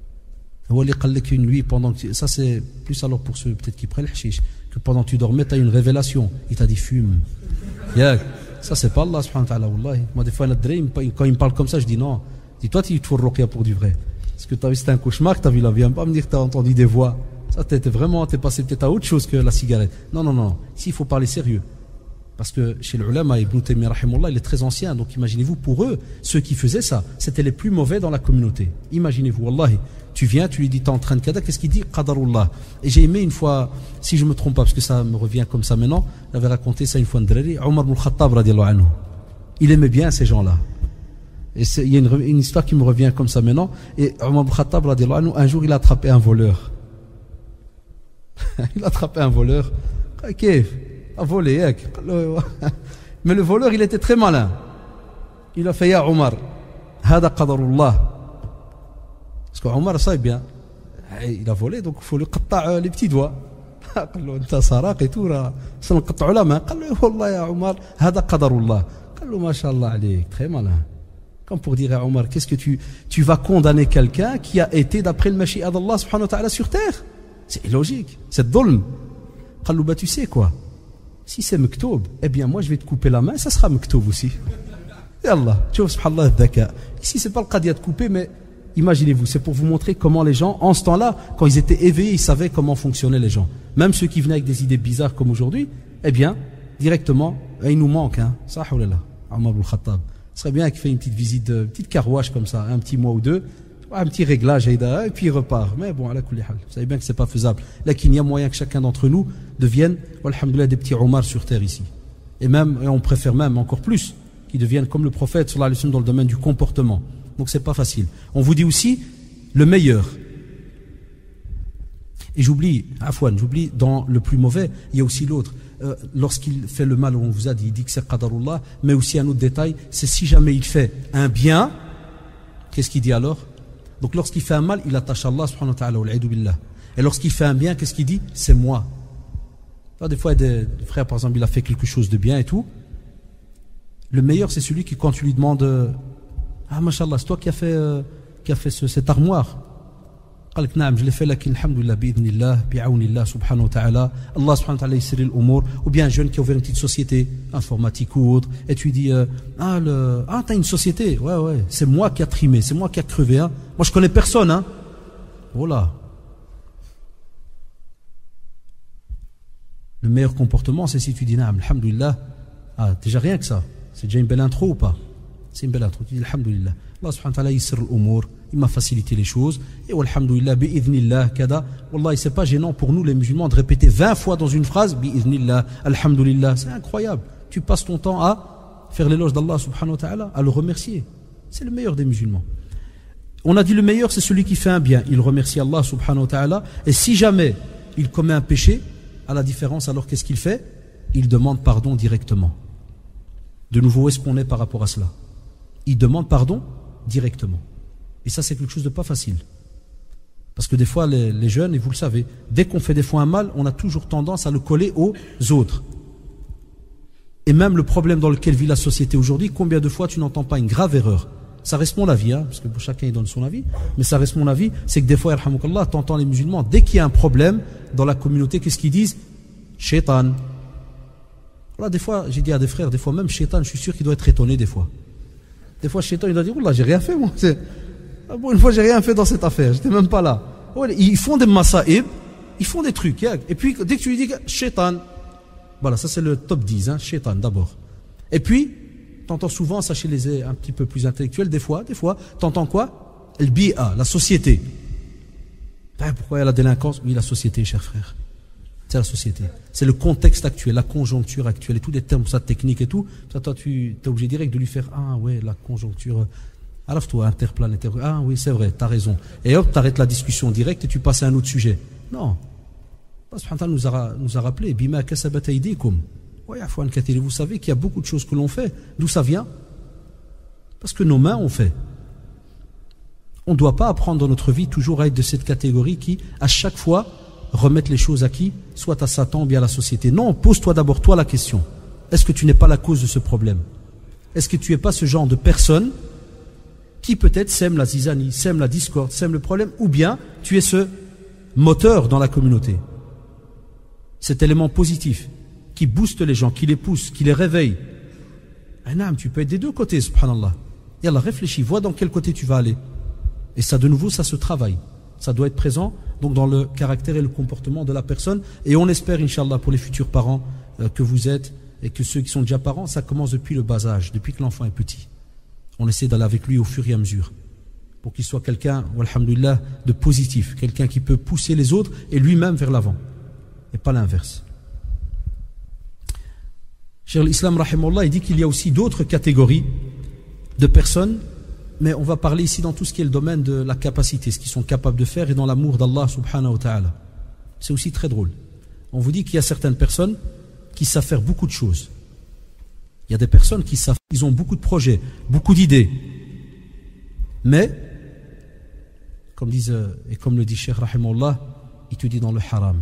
Une nuit pendant que tu... Ça c'est plus alors pour ceux peut-être qui prennent le hashish, que pendant que tu dormais tu as une révélation, il t'a dit fume. Yeah. Ça c'est pas Allah subhanahu wa ta'ala, wallahi. Moi des fois quand il me parle comme ça je dis non, dis-toi tu te fais ruqya pour du vrai. Parce que tu as vu c'était un cauchemar que tu as vu la vie, pas me dire que tu as entendu des voix. Ça t'es vraiment, t'es passé peut-être à autre chose que la cigarette. Non non non, ici il faut parler sérieux. Parce que chez le ulama, Ibn Taymiyyah, rahimahullah, il est très ancien. Donc imaginez-vous, pour eux, ceux qui faisaient ça, c'était les plus mauvais dans la communauté. Imaginez-vous, wallahi, tu viens, tu lui dis, t'es en train de kada, qu'est-ce qu'il dit? Qadarullah. Et j'ai aimé une fois, si je ne me trompe pas, parce que ça me revient comme ça maintenant, j'avais raconté ça une fois, Ndrari, Omar ibn al-Khattab, radiallahu anhu. Il aimait bien ces gens-là. Et il y a une, une histoire qui me revient comme ça maintenant. Et Omar ibn al-Khattab, radiallahu anhu, un jour, il a attrapé un voleur. il a attrapé un voleur. Ok. A volé, mais le voleur il était très malin. Il a fait ya Omar, hada qadarullah. Parce que Omar ça bien, il a volé donc il faut lui qatta' les petits doigts. قال له انت سراق et tout là, ça نقطعوا la main. قال له والله يا عمر هذا قدر الله. قال له ما شاء الله عليك, très malin. Comme pour dire à Omar, qu'est-ce que tu tu vas condamner quelqu'un qui a été d'après le mashi'a d'Allah subhanahu wa ta'ala sur terre? C'est illogique, c'est dhulm. قال له bah tu sais quoi? Si c'est mektoub, eh bien moi je vais te couper la main, ça sera mektoub aussi. Et Allah, tu vois, subhanallah, dhaka. Ici c'est pas le qadia de couper, mais imaginez-vous, c'est pour vous montrer comment les gens, en ce temps-là, quand ils étaient éveillés, ils savaient comment fonctionnaient les gens. Même ceux qui venaient avec des idées bizarres comme aujourd'hui, eh bien, directement, il nous manque, hein. Ça, oulala, Omar ibn al-Khattab. Ce serait bien qu'il fasse une petite visite, une petite carouage comme ça, un petit mois ou deux, un petit réglage, et puis il repart. Mais bon, à la kulli hal, vous savez bien que c'est pas faisable. Là, qu'il y a moyen que chacun d'entre nous devienne, alhamdoulilah, des petits Omar sur terre ici. Et même, et on préfère même encore plus, qu'ils deviennent comme le prophète sallallahu alayhi wa sallam dans le domaine du comportement. Donc c'est pas facile. On vous dit aussi le meilleur. Et j'oublie, afwan, j'oublie, dans le plus mauvais, il y a aussi l'autre. Euh, lorsqu'il fait le mal, on vous a dit, il dit que c'est qadarullah, mais aussi un autre détail, c'est si jamais il fait un bien, qu'est-ce qu'il dit alors? Donc lorsqu'il fait un mal, il attache à Allah subhanahu wa ta'ala, wal-'idhu billah. Et lorsqu'il fait un bien, qu'est-ce qu'il dit? C'est moi. Alors, des fois, des, des frères, par exemple, il a fait quelque chose de bien et tout. Le meilleur, c'est celui qui, quand tu lui demandes, ah, mashallah, c'est toi qui as fait, euh, qui a fait ce, cette armoire. قالك نعم je l'ai fait lakin alhamdulillah bi'idhnillah bi'awnillah subhanahu wa ta'ala Allah subhanahu wa ta'ala yassir al-umur. Ou bien un jeune qui a ouvert une petite société informatique ou autre et tu lui dis euh, ah le ah t'as une société, ouais ouais c'est moi qui a trimé, c'est moi qui a crevé, hein. Moi je connais personne, hein. Voilà. Le meilleur comportement c'est si tu dis naam alhamdulillah, ah déjà rien que ça c'est déjà une belle intro ou pas? C'est une belle intro, tu dis alhamdulillah Allah subhanahu wa ta'ala yassir al-umur, il m'a facilité les choses et alhamdulillah bi'idhnillah kada. Wallahi c'est pas gênant pour nous les musulmans de répéter vingt fois dans une phrase bi'idhnillah alhamdulillah, c'est incroyable. Tu passes ton temps à faire l'éloge d'Allah subhanahu wa ta'ala, à le remercier. C'est le meilleur des musulmans. On a dit le meilleur c'est celui qui fait un bien, il remercie Allah subhanahu wa ta'ala, et si jamais il commet un péché, à la différence alors qu'est-ce qu'il fait? Il demande pardon directement. De nouveau, où est-ce qu'on est par rapport à cela? Il demande pardon directement. Et ça, c'est quelque chose de pas facile. Parce que des fois, les, les jeunes, et vous le savez, dès qu'on fait des fois un mal, on a toujours tendance à le coller aux autres. Et même le problème dans lequel vit la société aujourd'hui, combien de fois tu n'entends pas une grave erreur? Ça reste mon avis, hein, parce que chacun il donne son avis, mais ça reste mon avis, c'est que des fois, yarhamukallah, t'entends les musulmans, dès qu'il y a un problème dans la communauté, qu'est-ce qu'ils disent? Shaitan. Voilà, des fois, j'ai dit à des frères, des fois même Shaitan, je suis sûr qu'il doit être étonné des fois. Des fois, Shaitan, il doit dire, oh là, j'ai rien fait, moi. Ah bon, une fois, j'ai rien fait dans cette affaire, j'étais même pas là. Ouais, ils font des masa'ib, ils font des trucs. Et puis, dès que tu lui dis, Shaitan, voilà, ça c'est le top dix, hein, Shaitan d'abord. Et puis, t'entends souvent ça chez les un petit peu plus intellectuels, des fois, des fois, t'entends quoi? Le bi'a, la société. Ben, pourquoi il y a la délinquance? Oui, la société, cher frère. C'est la société. C'est le contexte actuel, la conjoncture actuelle et tous les termes ça, techniques et tout. Ça, toi, tu es obligé direct de lui faire, ah ouais, la conjoncture. Alors toi, interplanétaire, ah oui, c'est vrai, t'as raison. Et hop, t'arrêtes la discussion directe et tu passes à un autre sujet. Non. Allah subhanahu wa ta'ala nous a, nous a rappelé, Bima kasabat aydikum. Vous savez qu'il y a beaucoup de choses que l'on fait. D'où ça vient? Parce que nos mains ont fait. On ne doit pas apprendre dans notre vie toujours à être de cette catégorie qui, à chaque fois, remettent les choses à qui? Soit à Satan ou bien à la société. Non, pose-toi d'abord toi la question. Est-ce que tu n'es pas la cause de ce problème? Est-ce que tu n'es pas ce genre de personne qui peut-être sème la zizanie, sème la discorde, sème le problème, ou bien tu es ce moteur dans la communauté, cet élément positif qui booste les gens, qui les pousse, qui les réveille. Un tu peux être des deux côtés, subhanallah. Et Allah, réfléchis, vois dans quel côté tu vas aller. Et ça, de nouveau, ça se travaille. Ça doit être présent donc dans le caractère et le comportement de la personne. Et on espère, Inch'Allah, pour les futurs parents euh, que vous êtes, et que ceux qui sont déjà parents, ça commence depuis le bas âge, depuis que l'enfant est petit. On essaie d'aller avec lui au fur et à mesure, pour qu'il soit quelqu'un, alhamdoulilah, de positif, quelqu'un qui peut pousser les autres et lui-même vers l'avant, et pas l'inverse. Cheikh l'Islam, rahimahullah, il dit qu'il y a aussi d'autres catégories de personnes, mais on va parler ici dans tout ce qui est le domaine de la capacité, ce qu'ils sont capables de faire, et dans l'amour d'Allah subhanahu wa ta'ala. C'est aussi très drôle. On vous dit qu'il y a certaines personnes qui savent faire beaucoup de choses. Il y a des personnes qui savent, ils ont beaucoup de projets, beaucoup d'idées. Mais, comme disent, et comme le dit Cheikh rahimahullah, il te dit dans le haram.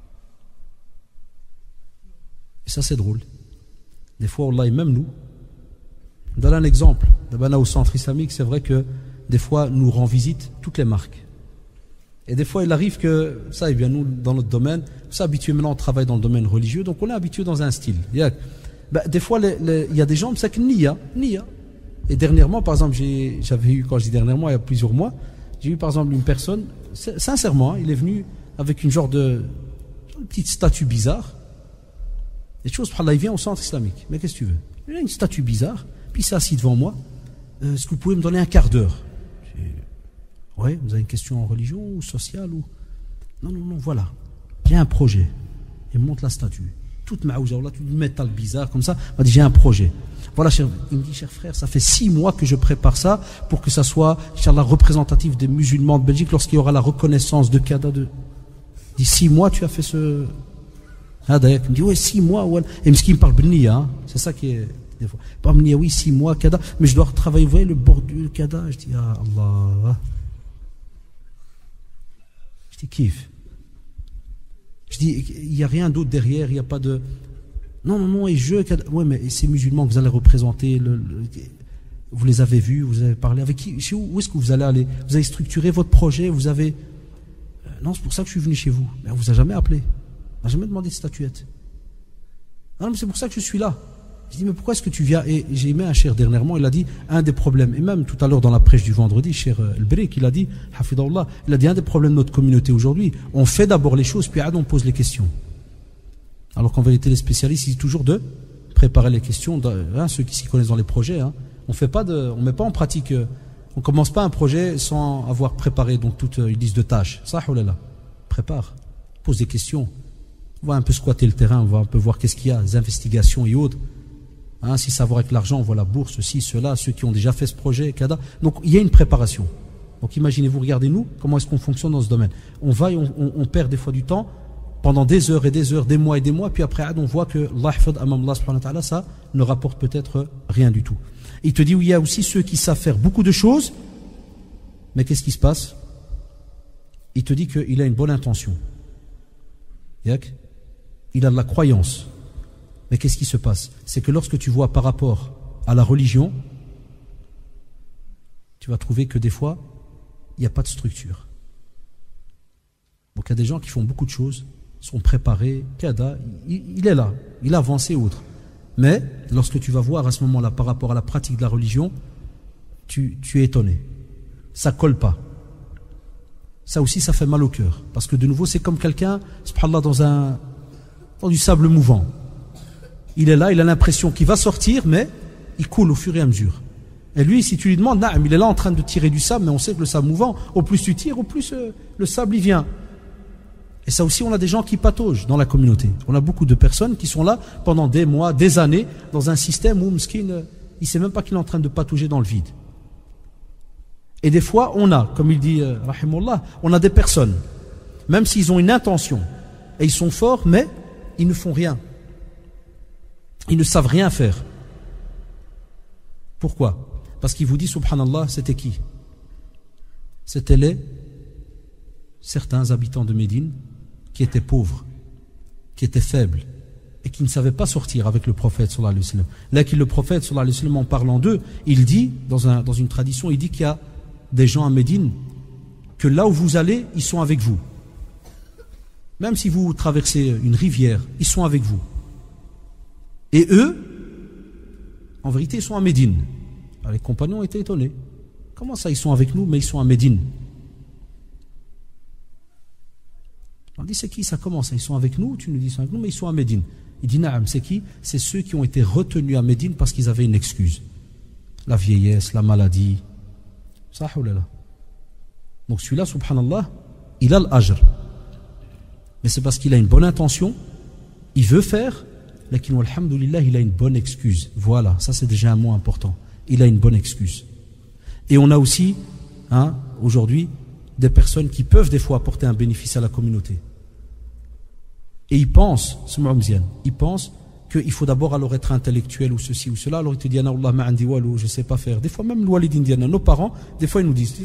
Et ça c'est drôle. Des fois, Allah, et même nous, on donne un exemple. D'abord, au centre islamique, c'est vrai que des fois, nous rend visite toutes les marques. Et des fois, il arrive que, ça, et bien nous, dans notre domaine, ça, habitué maintenant, on travaille dans le domaine religieux, donc on est habitué dans un style. Il y a, ben, des fois, les, les, il y a des gens, c'est que Nia, Nia. Et dernièrement, par exemple, j'avais eu, quand je dis dernièrement, il y a plusieurs mois, j'ai eu par exemple une personne, sincèrement, il est venu avec une genre de une petite statue bizarre. Et chose, il vient au centre islamique. Mais qu'est-ce que tu veux? Il a une statue bizarre, puis il s'est assis devant moi. Euh, Est-ce que vous pouvez me donner un quart d'heure? Oui, vous avez une question en religion ou sociale ou... Non, non, non, voilà. J'ai un projet. Il me montre la statue. Toute ma ouja, là, tu du métal bizarre comme ça. Il m'a dit, j'ai un projet. Voilà, cher, il me dit, cher frère, ça fait six mois que je prépare ça pour que ça soit, Inch'Allah, représentatif des musulmans de Belgique lorsqu'il y aura la reconnaissance de Kada de... Il dit, six mois, tu as fait ce... Ah, d'ailleurs, il me dit, ouais, six mois, ouais. Et ce qui me parle de Nia, hein, c'est ça qui est, des fois. Pas Nia, oui, six mois, Kada, mais je dois travailler, vous voyez, le bordure, Kada. Je dis, ah, Allah. Je dis, kiff. Je dis, il n'y a rien d'autre derrière, il n'y a pas de... Non, non, non, et je... Oui, mais ces musulmans que vous allez représenter, le, le, vous les avez vus, vous avez parlé avec qui? Chez où, où est-ce que vous allez aller? Vous avez structuré votre projet, vous avez... Euh, non, c'est pour ça que je suis venu chez vous. Mais on ne vous a jamais appelé. On n'a jamais demandé de statuette. Non, mais c'est pour ça que je suis là. Je dis, mais pourquoi est-ce que tu viens? Et j'ai aimé un cher dernièrement, il a dit, un des problèmes, et même tout à l'heure dans la prêche du vendredi, cher El-Breik, il a dit, Hafidallah, il a dit, un des problèmes de notre communauté aujourd'hui, on fait d'abord les choses, puis on pose les questions. Alors qu'en vérité, les spécialistes, ils disent toujours de préparer les questions, hein, ceux qui s'y connaissent dans les projets. Hein. On fait pas de, on met pas en pratique, on commence pas un projet sans avoir préparé donc toute une liste de tâches. Ça, oh là là, prépare, pose des questions. On va un peu squatter le terrain, on va un peu voir qu'est-ce qu'il y a, des investigations et autres. Hein, si ça va avec l'argent, on voit la bourse, ceci, cela, ceux qui ont déjà fait ce projet, cada. Donc il y a une préparation. Donc imaginez-vous, regardez-nous, comment est-ce qu'on fonctionne dans ce domaine. On va et on, on, on perd des fois du temps, pendant des heures et des heures, des mois et des mois, puis après on voit que Allah, ça ne rapporte peut-être rien du tout. Il te dit, oui, il y a aussi ceux qui savent faire beaucoup de choses, mais qu'est-ce qui se passe? Il te dit qu'il a une bonne intention. Yak? Il a de la croyance. Mais qu'est-ce qui se passe? C'est que lorsque tu vois par rapport à la religion, tu vas trouver que des fois, il n'y a pas de structure. Donc il y a des gens qui font beaucoup de choses, sont préparés, Kada, il, il est là, il a avancé autre. Mais lorsque tu vas voir à ce moment-là par rapport à la pratique de la religion, tu, tu es étonné. Ça colle pas. Ça aussi, ça fait mal au cœur. Parce que de nouveau, c'est comme quelqu'un, subhanallah, dans, un, dans du sable mouvant. Il est là, il a l'impression qu'il va sortir, mais il coule au fur et à mesure. Et lui, si tu lui demandes, nah, il est là en train de tirer du sable, mais on sait que le sable mouvant, au plus tu tires, au plus euh, le sable y vient. Et ça aussi, on a des gens qui pataugent dans la communauté. On a beaucoup de personnes qui sont là pendant des mois, des années, dans un système où Mskin, il ne sait même pas qu'il est en train de patauger dans le vide. Et des fois, on a, comme il dit, euh, rahimullah, on a des personnes, même s'ils ont une intention, et ils sont forts, mais ils ne font rien. Ils ne savent rien faire. Pourquoi? Parce qu'il vous dit, subhanallah, c'était qui? C'était les certains habitants de Médine qui étaient pauvres, qui étaient faibles et qui ne savaient pas sortir avec le prophète sallallahu alayhi wa sallam. Là, le prophète sallallahu alayhi wa sallam, en parlant d'eux, il dit, dans, un, dans une tradition, il dit qu'il y a des gens à Médine que là où vous allez, ils sont avec vous. Même si vous traversez une rivière, ils sont avec vous. Et eux, en vérité, ils sont à Médine. Alors, les compagnons étaient étonnés. Comment ça, ils sont avec nous, mais ils sont à Médine? On dit, c'est qui ça? Commence, ils sont avec nous? Tu nous dis, ils sont avec nous, mais ils sont à Médine. Il dit, naam, c'est qui? C'est ceux qui ont été retenus à Médine parce qu'ils avaient une excuse. La vieillesse, la maladie. Ça, là. Donc celui-là, subhanallah, il a l'ajr. Mais c'est parce qu'il a une bonne intention, il veut faire, mais alhamdoulilah, il a une bonne excuse. Voilà, ça c'est déjà un mot important. Il a une bonne excuse. Et on a aussi, hein, aujourd'hui, des personnes qui peuvent des fois apporter un bénéfice à la communauté. Et ils pensent, ils pensent qu'il faut d'abord alors être intellectuel ou ceci ou cela. Alors ils te disent, je ne sais pas faire. Des fois même nos parents, des fois ils nous disent,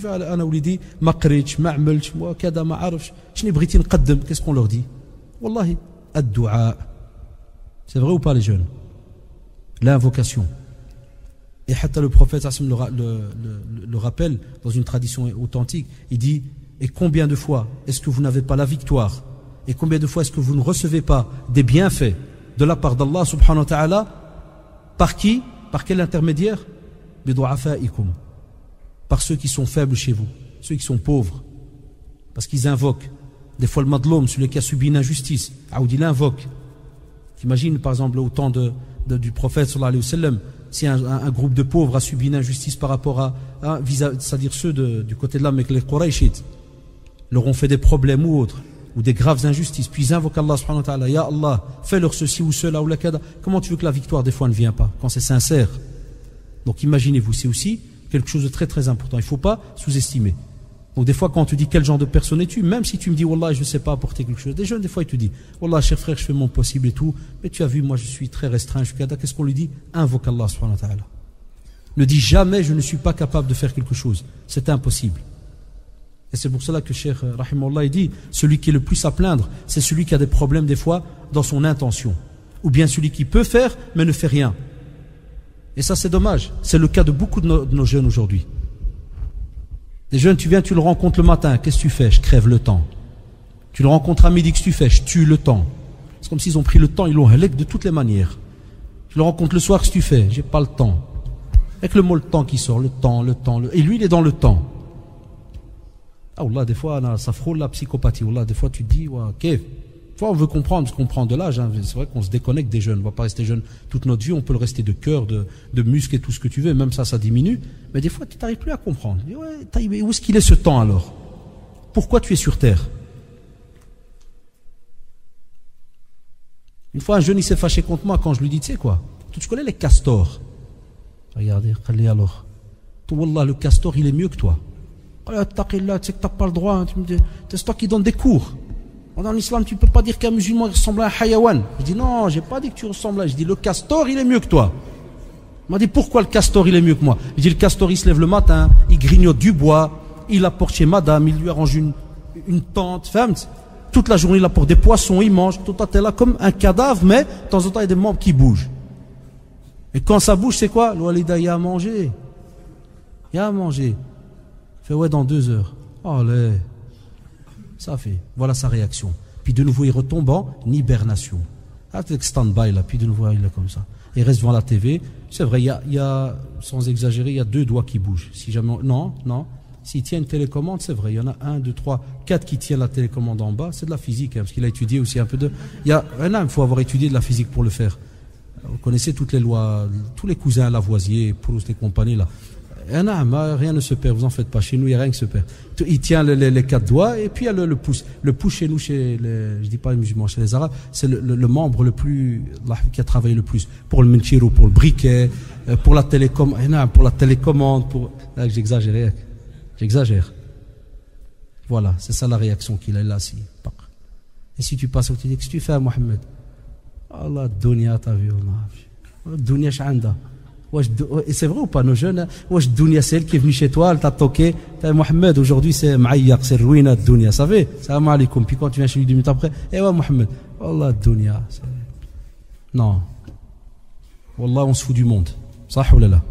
qu'est-ce qu'on leur dit? Wallahi, ad-du'a. C'est vrai ou pas les jeunes? L'invocation. Et hatta le prophète le, le, le, le rappelle dans une tradition authentique, il dit, et combien de fois est-ce que vous n'avez pas la victoire? Et combien de fois est-ce que vous ne recevez pas des bienfaits de la part d'Allah subhanahu wa ta'ala? Par qui? Par quel intermédiaire? Bidu'afaikum. Par ceux qui sont faibles chez vous, ceux qui sont pauvres. Parce qu'ils invoquent. Des fois le madloum, celui qui a subi une injustice, il invoque. T'imagines par exemple au temps de, de, du prophète sallallahu alayhi wa sallam, si un, un, un groupe de pauvres a subi une injustice par rapport à, à c'est-à-dire ceux de, du côté de là, mais que les Qurayshites leur ont fait des problèmes ou autres, ou des graves injustices, puis ils invoquent Allah subhanahu wa ta'ala, Ya Allah, fais-leur ceci ou cela ou la kada. Comment tu veux que la victoire des fois ne vient pas, quand c'est sincère? Donc imaginez-vous, c'est aussi quelque chose de très très important, il ne faut pas sous-estimer. Donc des fois quand on te dit quel genre de personne es-tu, même si tu me dis Wallah je ne sais pas apporter quelque chose, des jeunes des fois ils te disent Wallah cher frère je fais mon possible et tout, mais tu as vu moi je suis très restreint, je suis kada. Qu'est-ce qu'on lui dit? Invoque Allah subhanahu wa ta'ala. Ne dis jamais je ne suis pas capable de faire quelque chose, c'est impossible. Et c'est pour cela que Cheikh Rahimullah dit, celui qui est le plus à plaindre, c'est celui qui a des problèmes des fois dans son intention. Ou bien celui qui peut faire, mais ne fait rien. Et ça c'est dommage. C'est le cas de beaucoup de nos, de nos jeunes aujourd'hui. Des jeunes, tu viens, tu le rencontres le matin, qu'est-ce que tu fais? Je crève le temps. Tu le rencontres à midi, qu'est-ce que tu fais? Je tue le temps. C'est comme s'ils ont pris le temps, ils l'ont halek de toutes les manières. Tu le rencontres le soir, qu'est-ce que tu fais? J'ai pas le temps. Avec le mot le temps qui sort, le temps, le temps, le... et lui il est dans le temps. Ah Allah, des fois ça frôle la psychopathie. Allah, des fois tu te dis ouais, ok, des fois on veut comprendre, parce qu'on prend de l'âge, hein. C'est vrai qu'on se déconnecte des jeunes, on ne va pas rester jeune toute notre vie, on peut le rester de cœur, de, de muscles et tout ce que tu veux, même ça ça diminue, mais des fois tu n'arrives plus à comprendre. Et ouais, où est-ce qu'il est ce temps alors? Pourquoi tu es sur terre? Une fois un jeune il s'est fâché contre moi quand je lui dis tu sais quoi, tu connais les castors? Regardez, regardez alors, Wallah, le castor il est mieux que toi. Tu sais que tu n'as pas le droit, c'est toi qui donne des cours. Dans l'islam, tu ne peux pas dire qu'un musulman ressemble à un hayawan. Je dis non, je n'ai pas dit que tu ressembles à. Je dis le castor, il est mieux que toi. Il m'a dit pourquoi le castor, il est mieux que moi? Je dis le castor, il se lève le matin, il grignote du bois, il apporte chez madame, il lui arrange une, une tente. Femme, toute la journée, il apporte des poissons, il mange. Tout à là comme un cadavre, mais de temps en temps, il y a des membres qui bougent. Et quand ça bouge, c'est quoi? L'oualida, il y a à manger. Il y a à manger. Fait ouais dans deux heures. Allez, ça fait. Voilà sa réaction. Puis de nouveau il retombe en hibernation. Avec stand-by là, puis de nouveau il est comme ça. et reste devant la T V. C'est vrai, il y a, il y a, sans exagérer, il y a deux doigts qui bougent. Si jamais, on- non, non. S'il tient une télécommande, c'est vrai, il y en a un, deux, trois, quatre qui tiennent la télécommande en bas. C'est de la physique, hein, parce qu'il a étudié aussi un peu de. Il y a, il faut avoir étudié de la physique pour le faire. Vous connaissez toutes les lois, tous les cousins Lavoisier, Proust et compagnie là. Rien ne se perd, vous en faites pas. Chez nous, il n'y a rien qui se perd. Il tient les, les, les quatre doigts et puis il y a le, le pouce. Le pouce chez nous, chez les, je dis pas les musulmans, chez les arabes, c'est le, le, le membre le plus, qui a travaillé le plus. Pour le menchiro, pour le briquet, pour la télécommande, pour la télécommande, pour, là, j'exagère, j'exagère. Voilà, c'est ça la réaction qu'il a là, si. Et si tu passes, tu dis, qu'est-ce que tu fais, Mohamed? Allah, dunya, t'as vu, Allah. Dunya, sh'anda. Et c'est vrai ou pas, nos jeunes, wesh Dunia, c'est elle qui est venue chez toi, elle t'a toqué. Mohamed, aujourd'hui c'est Maïyak, c'est ruina Dunia, vous savez? Salam alaikum. Puis quand tu viens chez lui deux minutes après, eh ouais, Mohamed, Wallah, Dunia. Non. Wallah, on se fout du monde. Sah ou là?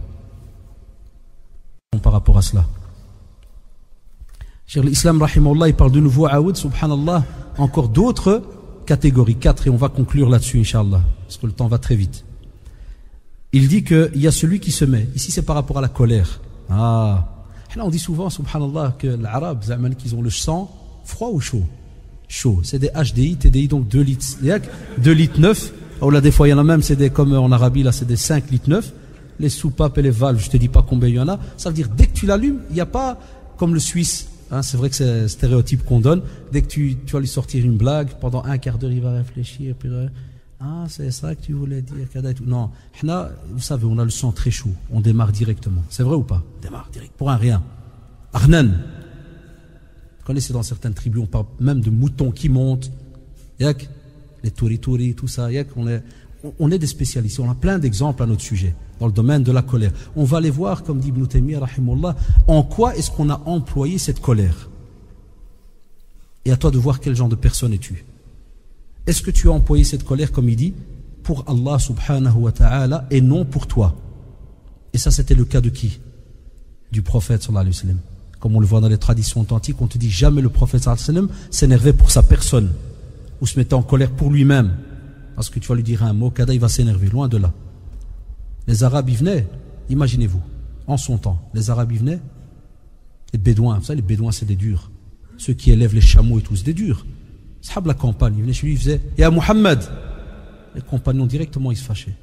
Par rapport à cela. Cheikh l'Islam, rahimahullah, il parle de nouveau à Aoud, subhanallah, encore d'autres catégories, quatre, et on va conclure là-dessus, Inch'Allah, parce que le temps va très vite. Il dit qu'il y a celui qui se met. Ici, c'est par rapport à la colère. Ah. Là, on dit souvent, subhanallah, que les Arabes, ils ont le sang froid ou chaud? Chaud. C'est des H D I, T D I, donc deux litres, deux litres neuf. Ou là, des fois, il y en a même, c'est des, comme en Arabie, là, c'est des cinq litres neuf. Les soupapes et les valves, je te dis pas combien il y en a. Ça veut dire, dès que tu l'allumes, il n'y a pas, comme le Suisse, hein, c'est vrai que c'est un stéréotype qu'on donne. Dès que tu, tu vas lui sortir une blague, pendant un quart d'heure, il va réfléchir, puis là, ah, c'est ça que tu voulais dire, non, vous savez, on a le sang très chaud, on démarre directement. C'est vrai ou pas? On démarre direct, pour un rien. Arnan. Vous connaissez dans certaines tribus, on parle même de moutons qui montent. Yak, les touri-touri, tout ça. Yak, on, est, on est des spécialistes, on a plein d'exemples à notre sujet, dans le domaine de la colère. On va aller voir, comme dit Ibn Taymiyyah, rahimahullah, en quoi est-ce qu'on a employé cette colère. Et à toi de voir quel genre de personne es-tu. Est-ce que tu as employé cette colère, comme il dit, pour Allah subhanahu wa ta'ala et non pour toi? Et ça, c'était le cas de qui? Du prophète sallallahu alayhi wa sallam. Comme on le voit dans les traditions authentiques, on te dit jamais le prophète sallallahu alayhi wa sallam s'énervait pour sa personne ou se mettait en colère pour lui-même. Parce que tu vas lui dire un mot, kada, il va s'énerver, loin de là. Les Arabes, ils venaient, imaginez-vous, en son temps, les Arabes, ils venaient, les Bédouins, vous savez, les Bédouins, c'est des durs. Ceux qui élèvent les chameaux et tout, c'est des durs. Sahab la campagne, il venait chez lui, il faisait Ya Muhammad. Les compagnons directement ils se fâchaient.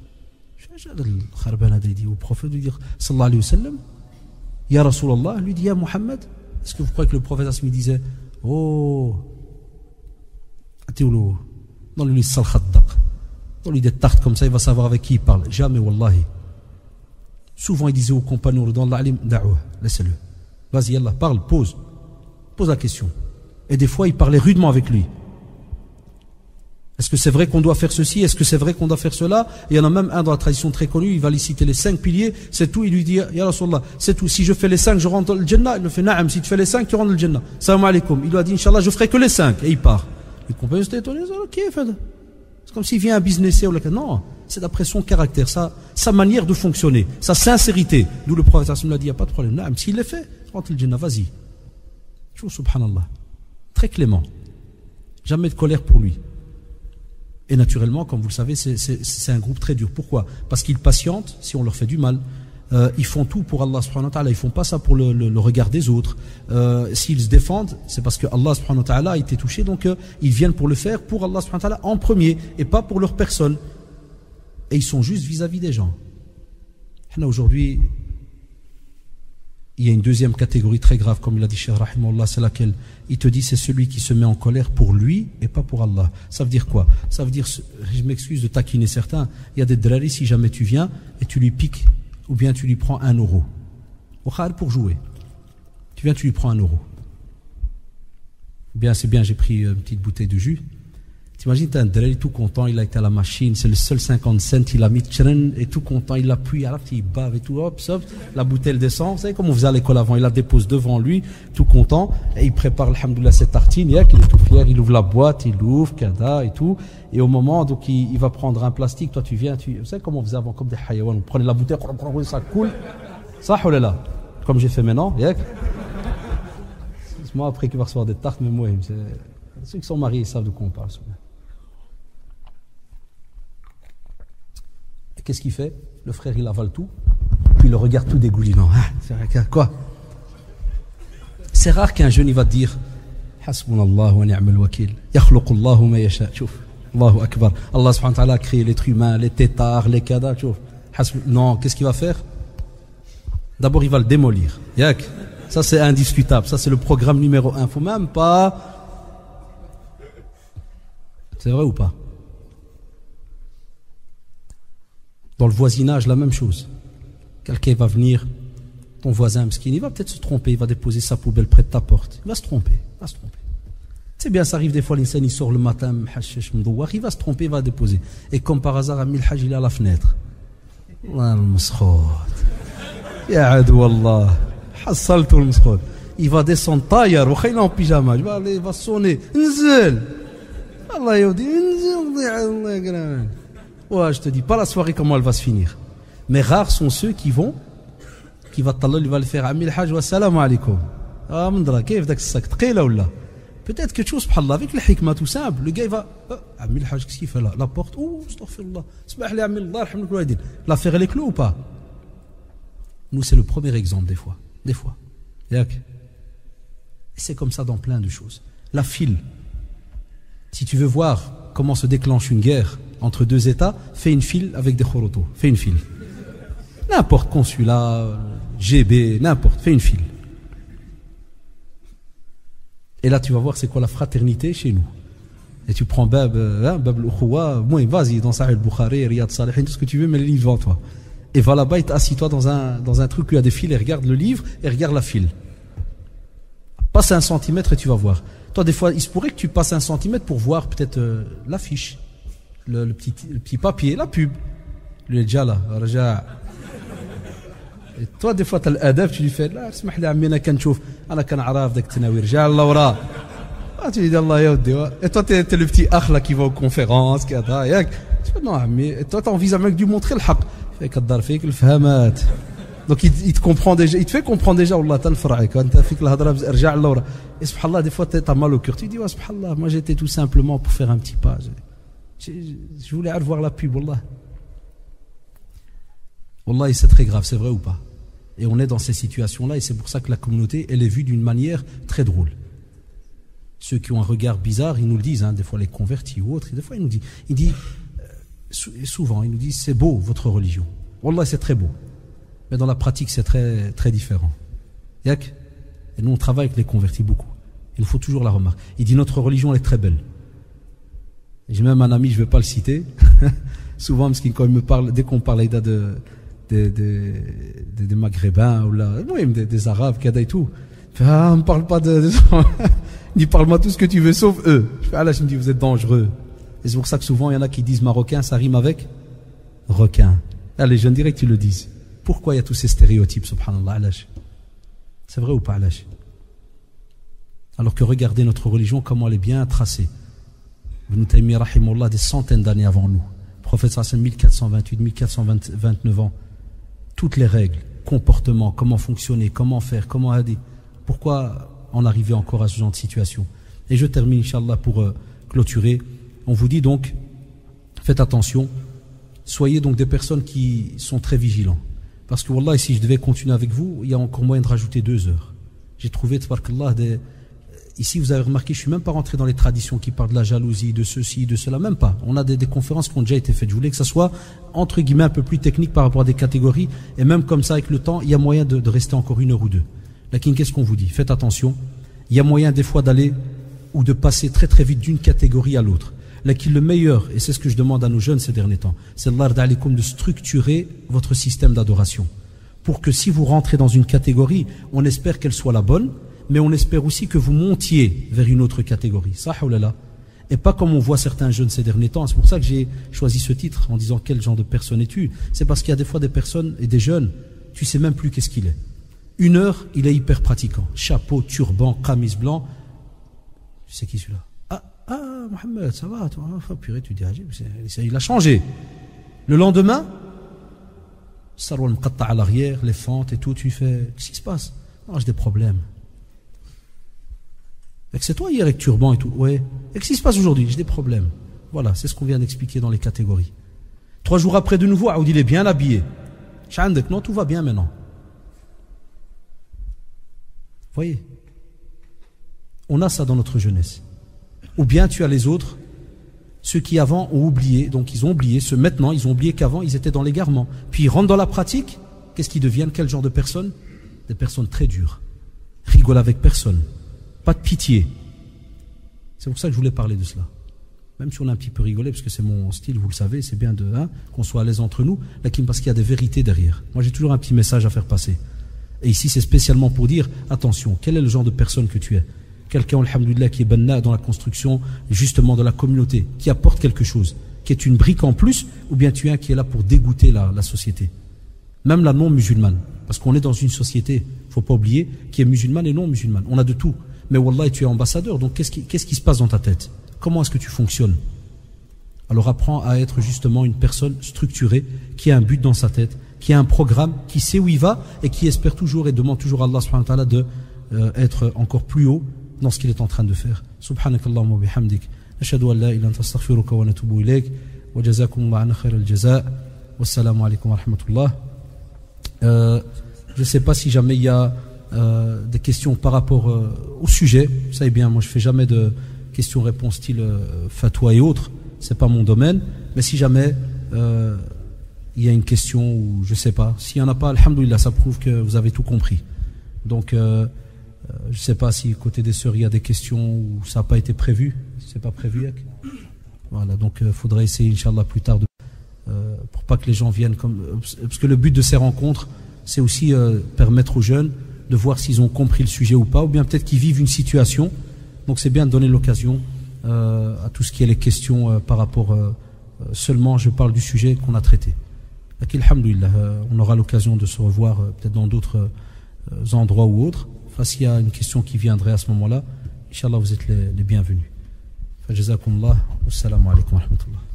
Il dit au prophète de dire sallallahu alayhi wa sallam, Ya Rasulallah, lui dit Ya Muhammad. Est-ce que vous croyez que le prophète Asmi disait Oh, donne-lui sal khaddaq, donne-lui des tartes comme ça, il va savoir avec qui il parle. Jamais, wallahi. Souvent il disait aux compagnons dans l'alim, da'wa, laissez-le. Vas-y, Allah, parle, pose. Pose la question. Et des fois il parlait rudement avec lui. Est-ce que c'est vrai qu'on doit faire ceci? Est-ce que c'est vrai qu'on doit faire cela? Et il y en a même un dans la tradition très connue, il va lui citer les cinq piliers, c'est tout, il lui dit, Ya Rasulallah, c'est tout, si je fais les cinq, je rentre dans le Jannah. Il me fait, Na'am, si tu fais les cinq, tu rentres dans le Jannah. Salam alaikum. Il lui a dit, Inch'Allah, je ferai que les cinq. Et il part. Les compagnons étaient étonnés, ok, c'est comme s'il vient un businessier ou la... Non, c'est d'après son caractère, sa, sa manière de fonctionner, sa sincérité. D'où le prophète lui a dit, il n'y a pas de problème. Na'am, s'il les fait, rentre dans le Jannah, vas-y. Subhanallah. Très clément. Jamais de colère pour lui. Et naturellement, comme vous le savez, c'est un groupe très dur. Pourquoi? Parce qu'ils patientent si on leur fait du mal. Euh, ils font tout pour Allah subhanahu wa ta'ala. Ils font pas ça pour le, le, le regard des autres. Euh, S'ils se défendent, c'est parce que Allah subhanahu wa ta'ala a été touché. Donc euh, ils viennent pour le faire pour Allah subhanahu wa ta'ala en premier et pas pour leur personne. Et ils sont juste vis-à-vis des gens. Aujourd'hui, il y a une deuxième catégorie très grave, comme il a dit Cheikh Rahimahullah, c'est laquelle? Il te dit c'est celui qui se met en colère pour lui et pas pour Allah. Ça veut dire quoi? Ça veut dire, je m'excuse de taquiner certains, il y a des drari, si jamais tu viens et tu lui piques, ou bien tu lui prends un euro. Pour jouer. Tu viens, tu lui prends un euro. Bien, c'est bien, j'ai pris une petite bouteille de jus. T'imagines, t'as un drari tout content, il a été à la machine, c'est le seul cinquante cents, il a mis tchren et tout content, il l'appuie, il bave et tout, hop, hop, la bouteille descend. Vous savez comme on faisait à l'école avant, il la dépose devant lui, tout content, et il prépare, alhamdoulilah, cette tartine, il est tout fier, il ouvre la boîte, il l'ouvre, kada et tout, et au moment, donc il, il va prendre un plastique, toi tu viens, tu, vous savez comment on faisait avant, comme des hayawan, on prenait la bouteille, ça coule, ça, oh là là, comme j'ai fait maintenant, c'est moi après qui va recevoir des tartes, mais moi, ceux qui sont mariés, ils savent de quoi on parle. qu'est-ce qu'il fait? Le frère, il avale tout, puis il le regarde tout dégoulinant. Ah, c'est quoi? C'est rare qu'un jeune, il va te dire Hasbunallah wa ni'mal wakil. Yakhluqullahu ma yasha. Chouf. Allahu Akbar. Allah subhanahu wa ta'ala a créé l'être humain, les tétards, les kadas. Chouf. Non, qu'est-ce qu'il va faire? D'abord, il va le démolir. Yak. Ça, c'est indiscutable. Ça, c'est le programme numéro un. Faut même pas. C'est vrai ou pas? Dans le voisinage, la même chose. Quelqu'un va venir, ton voisin mesquin, il va peut-être se tromper, il va déposer sa poubelle près de ta porte. Il va se tromper, il va se tromper. C'est bien, ça arrive des fois, l'insan, il sort le matin, il va se tromper, il va déposer. Et comme par hasard, Amil Haj, il est à la fenêtre. Il va descendre tailleur, il est en pyjama, il va sonner. Allah yaudi, ouais, je te dis pas la soirée comment elle va se finir. Mais rares sont ceux qui vont, qui va t'allah, il va le faire. Amil Haj wa salam alaikum. Ah, mandra, kif dak sak, tqila ou la. Peut-être quelque chose, subhanallah, avec le hikma tout simple. Le gars, il va, Amil Haj, qu'est-ce qu'il fait là? La porte, oh, astaghfirullah. Subhanallah, li Amil Allah, alhamdoulilah wa din. L'affaire, elle est close ou pas? Nous, c'est le premier exemple, des fois. Des fois. Et c'est comme ça dans plein de choses. La file. Si tu veux voir comment se déclenche une guerre entre deux États, fais une file avec des khorotos. Fais une file. N'importe, consulat, G B, n'importe, fais une file. Et là, tu vas voir c'est quoi la fraternité chez nous. Et tu prends Bab, hein, Bab al-Ukhuwa, moi, vas-y, dans Sahih al-Bukhari, Riyad Salihin, tout ce que tu veux, mais le livre devant toi. Et va là-bas, et assis-toi dans un, dans un truc où il y a des fils, et regarde le livre, et regarde la file. Passe un centimètre et tu vas voir. Toi, des fois, il se pourrait que tu passes un centimètre pour voir peut-être euh, l'affiche, le, le, petit, le petit papier, la pub. Le Djala, Raja. Et toi, des fois, tu as l'adab, tu lui fais, là, اسمح لي عمي انا كنشوف انا كنعرف داك التناوير رجع لورا. Ah, tu dis Allah yaoudi. Et toi, tu es le petit akh là qui va aux conférences, qui a yak. Tu fais non, mais et toi, tu as envie de lui montrer le haq. Fait kadar fik le fahamat. Donc il, il te comprend déjà, il te fait comprendre déjà Allah t'al far'ik. Anta fik la hadra rja lora. Et subhanallah, des fois, tu as mal au cœur. Tu dis, ouais, subhanallah, moi j'étais tout simplement pour faire un petit pas. Je, je, je voulais voir la pub, wallah. Wallah, c'est très grave, c'est vrai ou pas? Et on est dans ces situations-là, et c'est pour ça que la communauté, elle est vue d'une manière très drôle. Ceux qui ont un regard bizarre, ils nous le disent, hein, des fois les convertis ou autres, et des fois ils nous disent, ils disent euh, souvent, ils nous disent, c'est beau votre religion. Wallah, c'est très beau. Mais dans la pratique, c'est très, très différent. Yak? Et nous, on travaille avec les convertis beaucoup. Il nous faut toujours la remarque. Il dit, notre religion, elle est très belle. J'ai même un ami, je ne vais pas le citer, souvent, parce qu'il quand il me parle, dès qu'on parle de, de, de, de, de, des Maghrébins, ou là, même des, des Arabes, Kada et tout, il fait, ah, on ne parle pas de... de il dit, parle-moi tout ce que tu veux, sauf eux. Je fais, ah là, je me dis, vous êtes dangereux. Et c'est pour ça que souvent, il y en a qui disent marocain, ça rime avec requin. Là, les jeunes directs, ils le disent. Pourquoi il y a tous ces stéréotypes, subhanallah, alash? C'est vrai ou pas, alash? Alors que regardez notre religion, comment elle est bien tracée. Ibn Taymiyyah, rahimahullah, des centaines d'années avant nous. Le prophète sallallahu mille quatre cent vingt-huit, mille quatre cent vingt-neuf ans. Toutes les règles, comportements, comment fonctionner, comment faire, comment aider. Pourquoi en arriver encore à ce genre de situation? Et je termine, Inch'Allah, pour euh, clôturer. On vous dit donc, faites attention, soyez donc des personnes qui sont très vigilants. Parce que, wallah, si je devais continuer avec vous, il y a encore moyen de rajouter deux heures. J'ai trouvé, tabarakallah, des... Ici, vous avez remarqué, je ne suis même pas rentré dans les traditions qui parlent de la jalousie, de ceci, de cela, même pas. On a des, des conférences qui ont déjà été faites. Je voulais que ça soit, entre guillemets, un peu plus technique par rapport à des catégories. Et même comme ça, avec le temps, il y a moyen de, de rester encore une heure ou deux. Lakin, qu'est-ce qu'on vous dit? Faites attention. Il y a moyen des fois d'aller ou de passer très très vite d'une catégorie à l'autre. Lakin, le meilleur, et c'est ce que je demande à nos jeunes ces derniers temps, c'est de structurer votre système d'adoration. Pour que si vous rentrez dans une catégorie, on espère qu'elle soit la bonne, mais on espère aussi que vous montiez vers une autre catégorie. Ça, là. Et pas comme on voit certains jeunes ces derniers temps. C'est pour ça que j'ai choisi ce titre en disant quel genre de personne es-tu. C'est parce qu'il y a des fois des personnes et des jeunes, tu sais même plus qu'est-ce qu'il est. Une heure, il est hyper pratiquant. Chapeau, turban, camise blanc. Tu sais qui celui-là? Ah, ah, Mohamed, ça va, toi, oh, purée, tu dis, il a changé. Le lendemain, Sarwal Mqatta à l'arrière, les fentes et tout, tu fais, qu'est-ce qui se passe? Non, j'ai des problèmes. Et que c'est toi hier avec turban et tout, ouais. Et qu'est-ce qui se passe aujourd'hui? J'ai des problèmes. Voilà, c'est ce qu'on vient d'expliquer dans les catégories. Trois jours après, de nouveau, Aoud, il est bien habillé. Non, tout va bien maintenant. Vous voyez? On a ça dans notre jeunesse. Ou bien tu as les autres, ceux qui avant ont oublié, donc ils ont oublié, ceux maintenant, ils ont oublié qu'avant, ils étaient dans l'égarement. Puis ils rentrent dans la pratique, qu'est-ce qu'ils deviennent? Quel genre de personnes? Des personnes très dures. Rigolent avec personne. Pas de pitié. C'est pour ça que je voulais parler de cela. Même si on a un petit peu rigolé, parce que c'est mon style, vous le savez, c'est bien de hein, qu'on soit à l'aise entre nous, là, parce qu'il y a des vérités derrière. Moi, j'ai toujours un petit message à faire passer. Et ici, c'est spécialement pour dire, attention, quel est le genre de personne que tu es? Quelqu'un, alhamdoulilah, qui est banna dans la construction, justement, de la communauté, qui apporte quelque chose, qui est une brique en plus, ou bien tu es un qui est là pour dégoûter la, la société. Même la non-musulmane. Parce qu'on est dans une société, il ne faut pas oublier, qui est musulmane et non musulmane. On a de tout. Mais wallah, tu es ambassadeur, donc qu'est-ce qui, qu'est-ce qui se passe dans ta tête? Comment est-ce que tu fonctionnes? Alors apprends à être justement une personne structurée, qui a un but dans sa tête, qui a un programme, qui sait où il va, et qui espère toujours et demande toujours à Allah subhanahu wa ta'ala de euh, être encore plus haut dans ce qu'il est en train de faire. Subhanakallahumma wa bihamdik. Nashhadu an la ilaha illa anta astaghfiruka wa natubu ilayk. Wa jazakumullahu anna khairal jazaa. Wassalamu alaykum wa rahmatullah. Euh, je ne sais pas si jamais il y a euh, des questions par rapport euh, au sujet. Vous savez bien, moi je ne fais jamais de questions-réponses style euh, fatwa et autres. Ce n'est pas mon domaine. Mais si jamais euh, il y a une question ou je ne sais pas, s'il n'y en a pas, alhamdoulilah, ça prouve que vous avez tout compris. Donc, euh, euh, je ne sais pas si côté des sœurs il y a des questions ou ça n'a pas été prévu. C'est pas prévu. Voilà, donc il euh, faudrait essayer, Inch'Allah, plus tard de Euh, pour pas que les gens viennent comme parce que le but de ces rencontres c'est aussi euh, permettre aux jeunes de voir s'ils ont compris le sujet ou pas, ou bien peut-être qu'ils vivent une situation, donc c'est bien de donner l'occasion euh, à tout ce qui est les questions euh, par rapport euh, seulement je parle du sujet qu'on a traité. Alhamdulillah, euh, on aura l'occasion de se revoir euh, peut-être dans d'autres euh, endroits ou autres. Enfin, s'il y a une question qui viendrait à ce moment-là, Inch'Allah, vous êtes les, les bienvenus. Jazakumullah, wassalamu alaikum wa rahmatullah.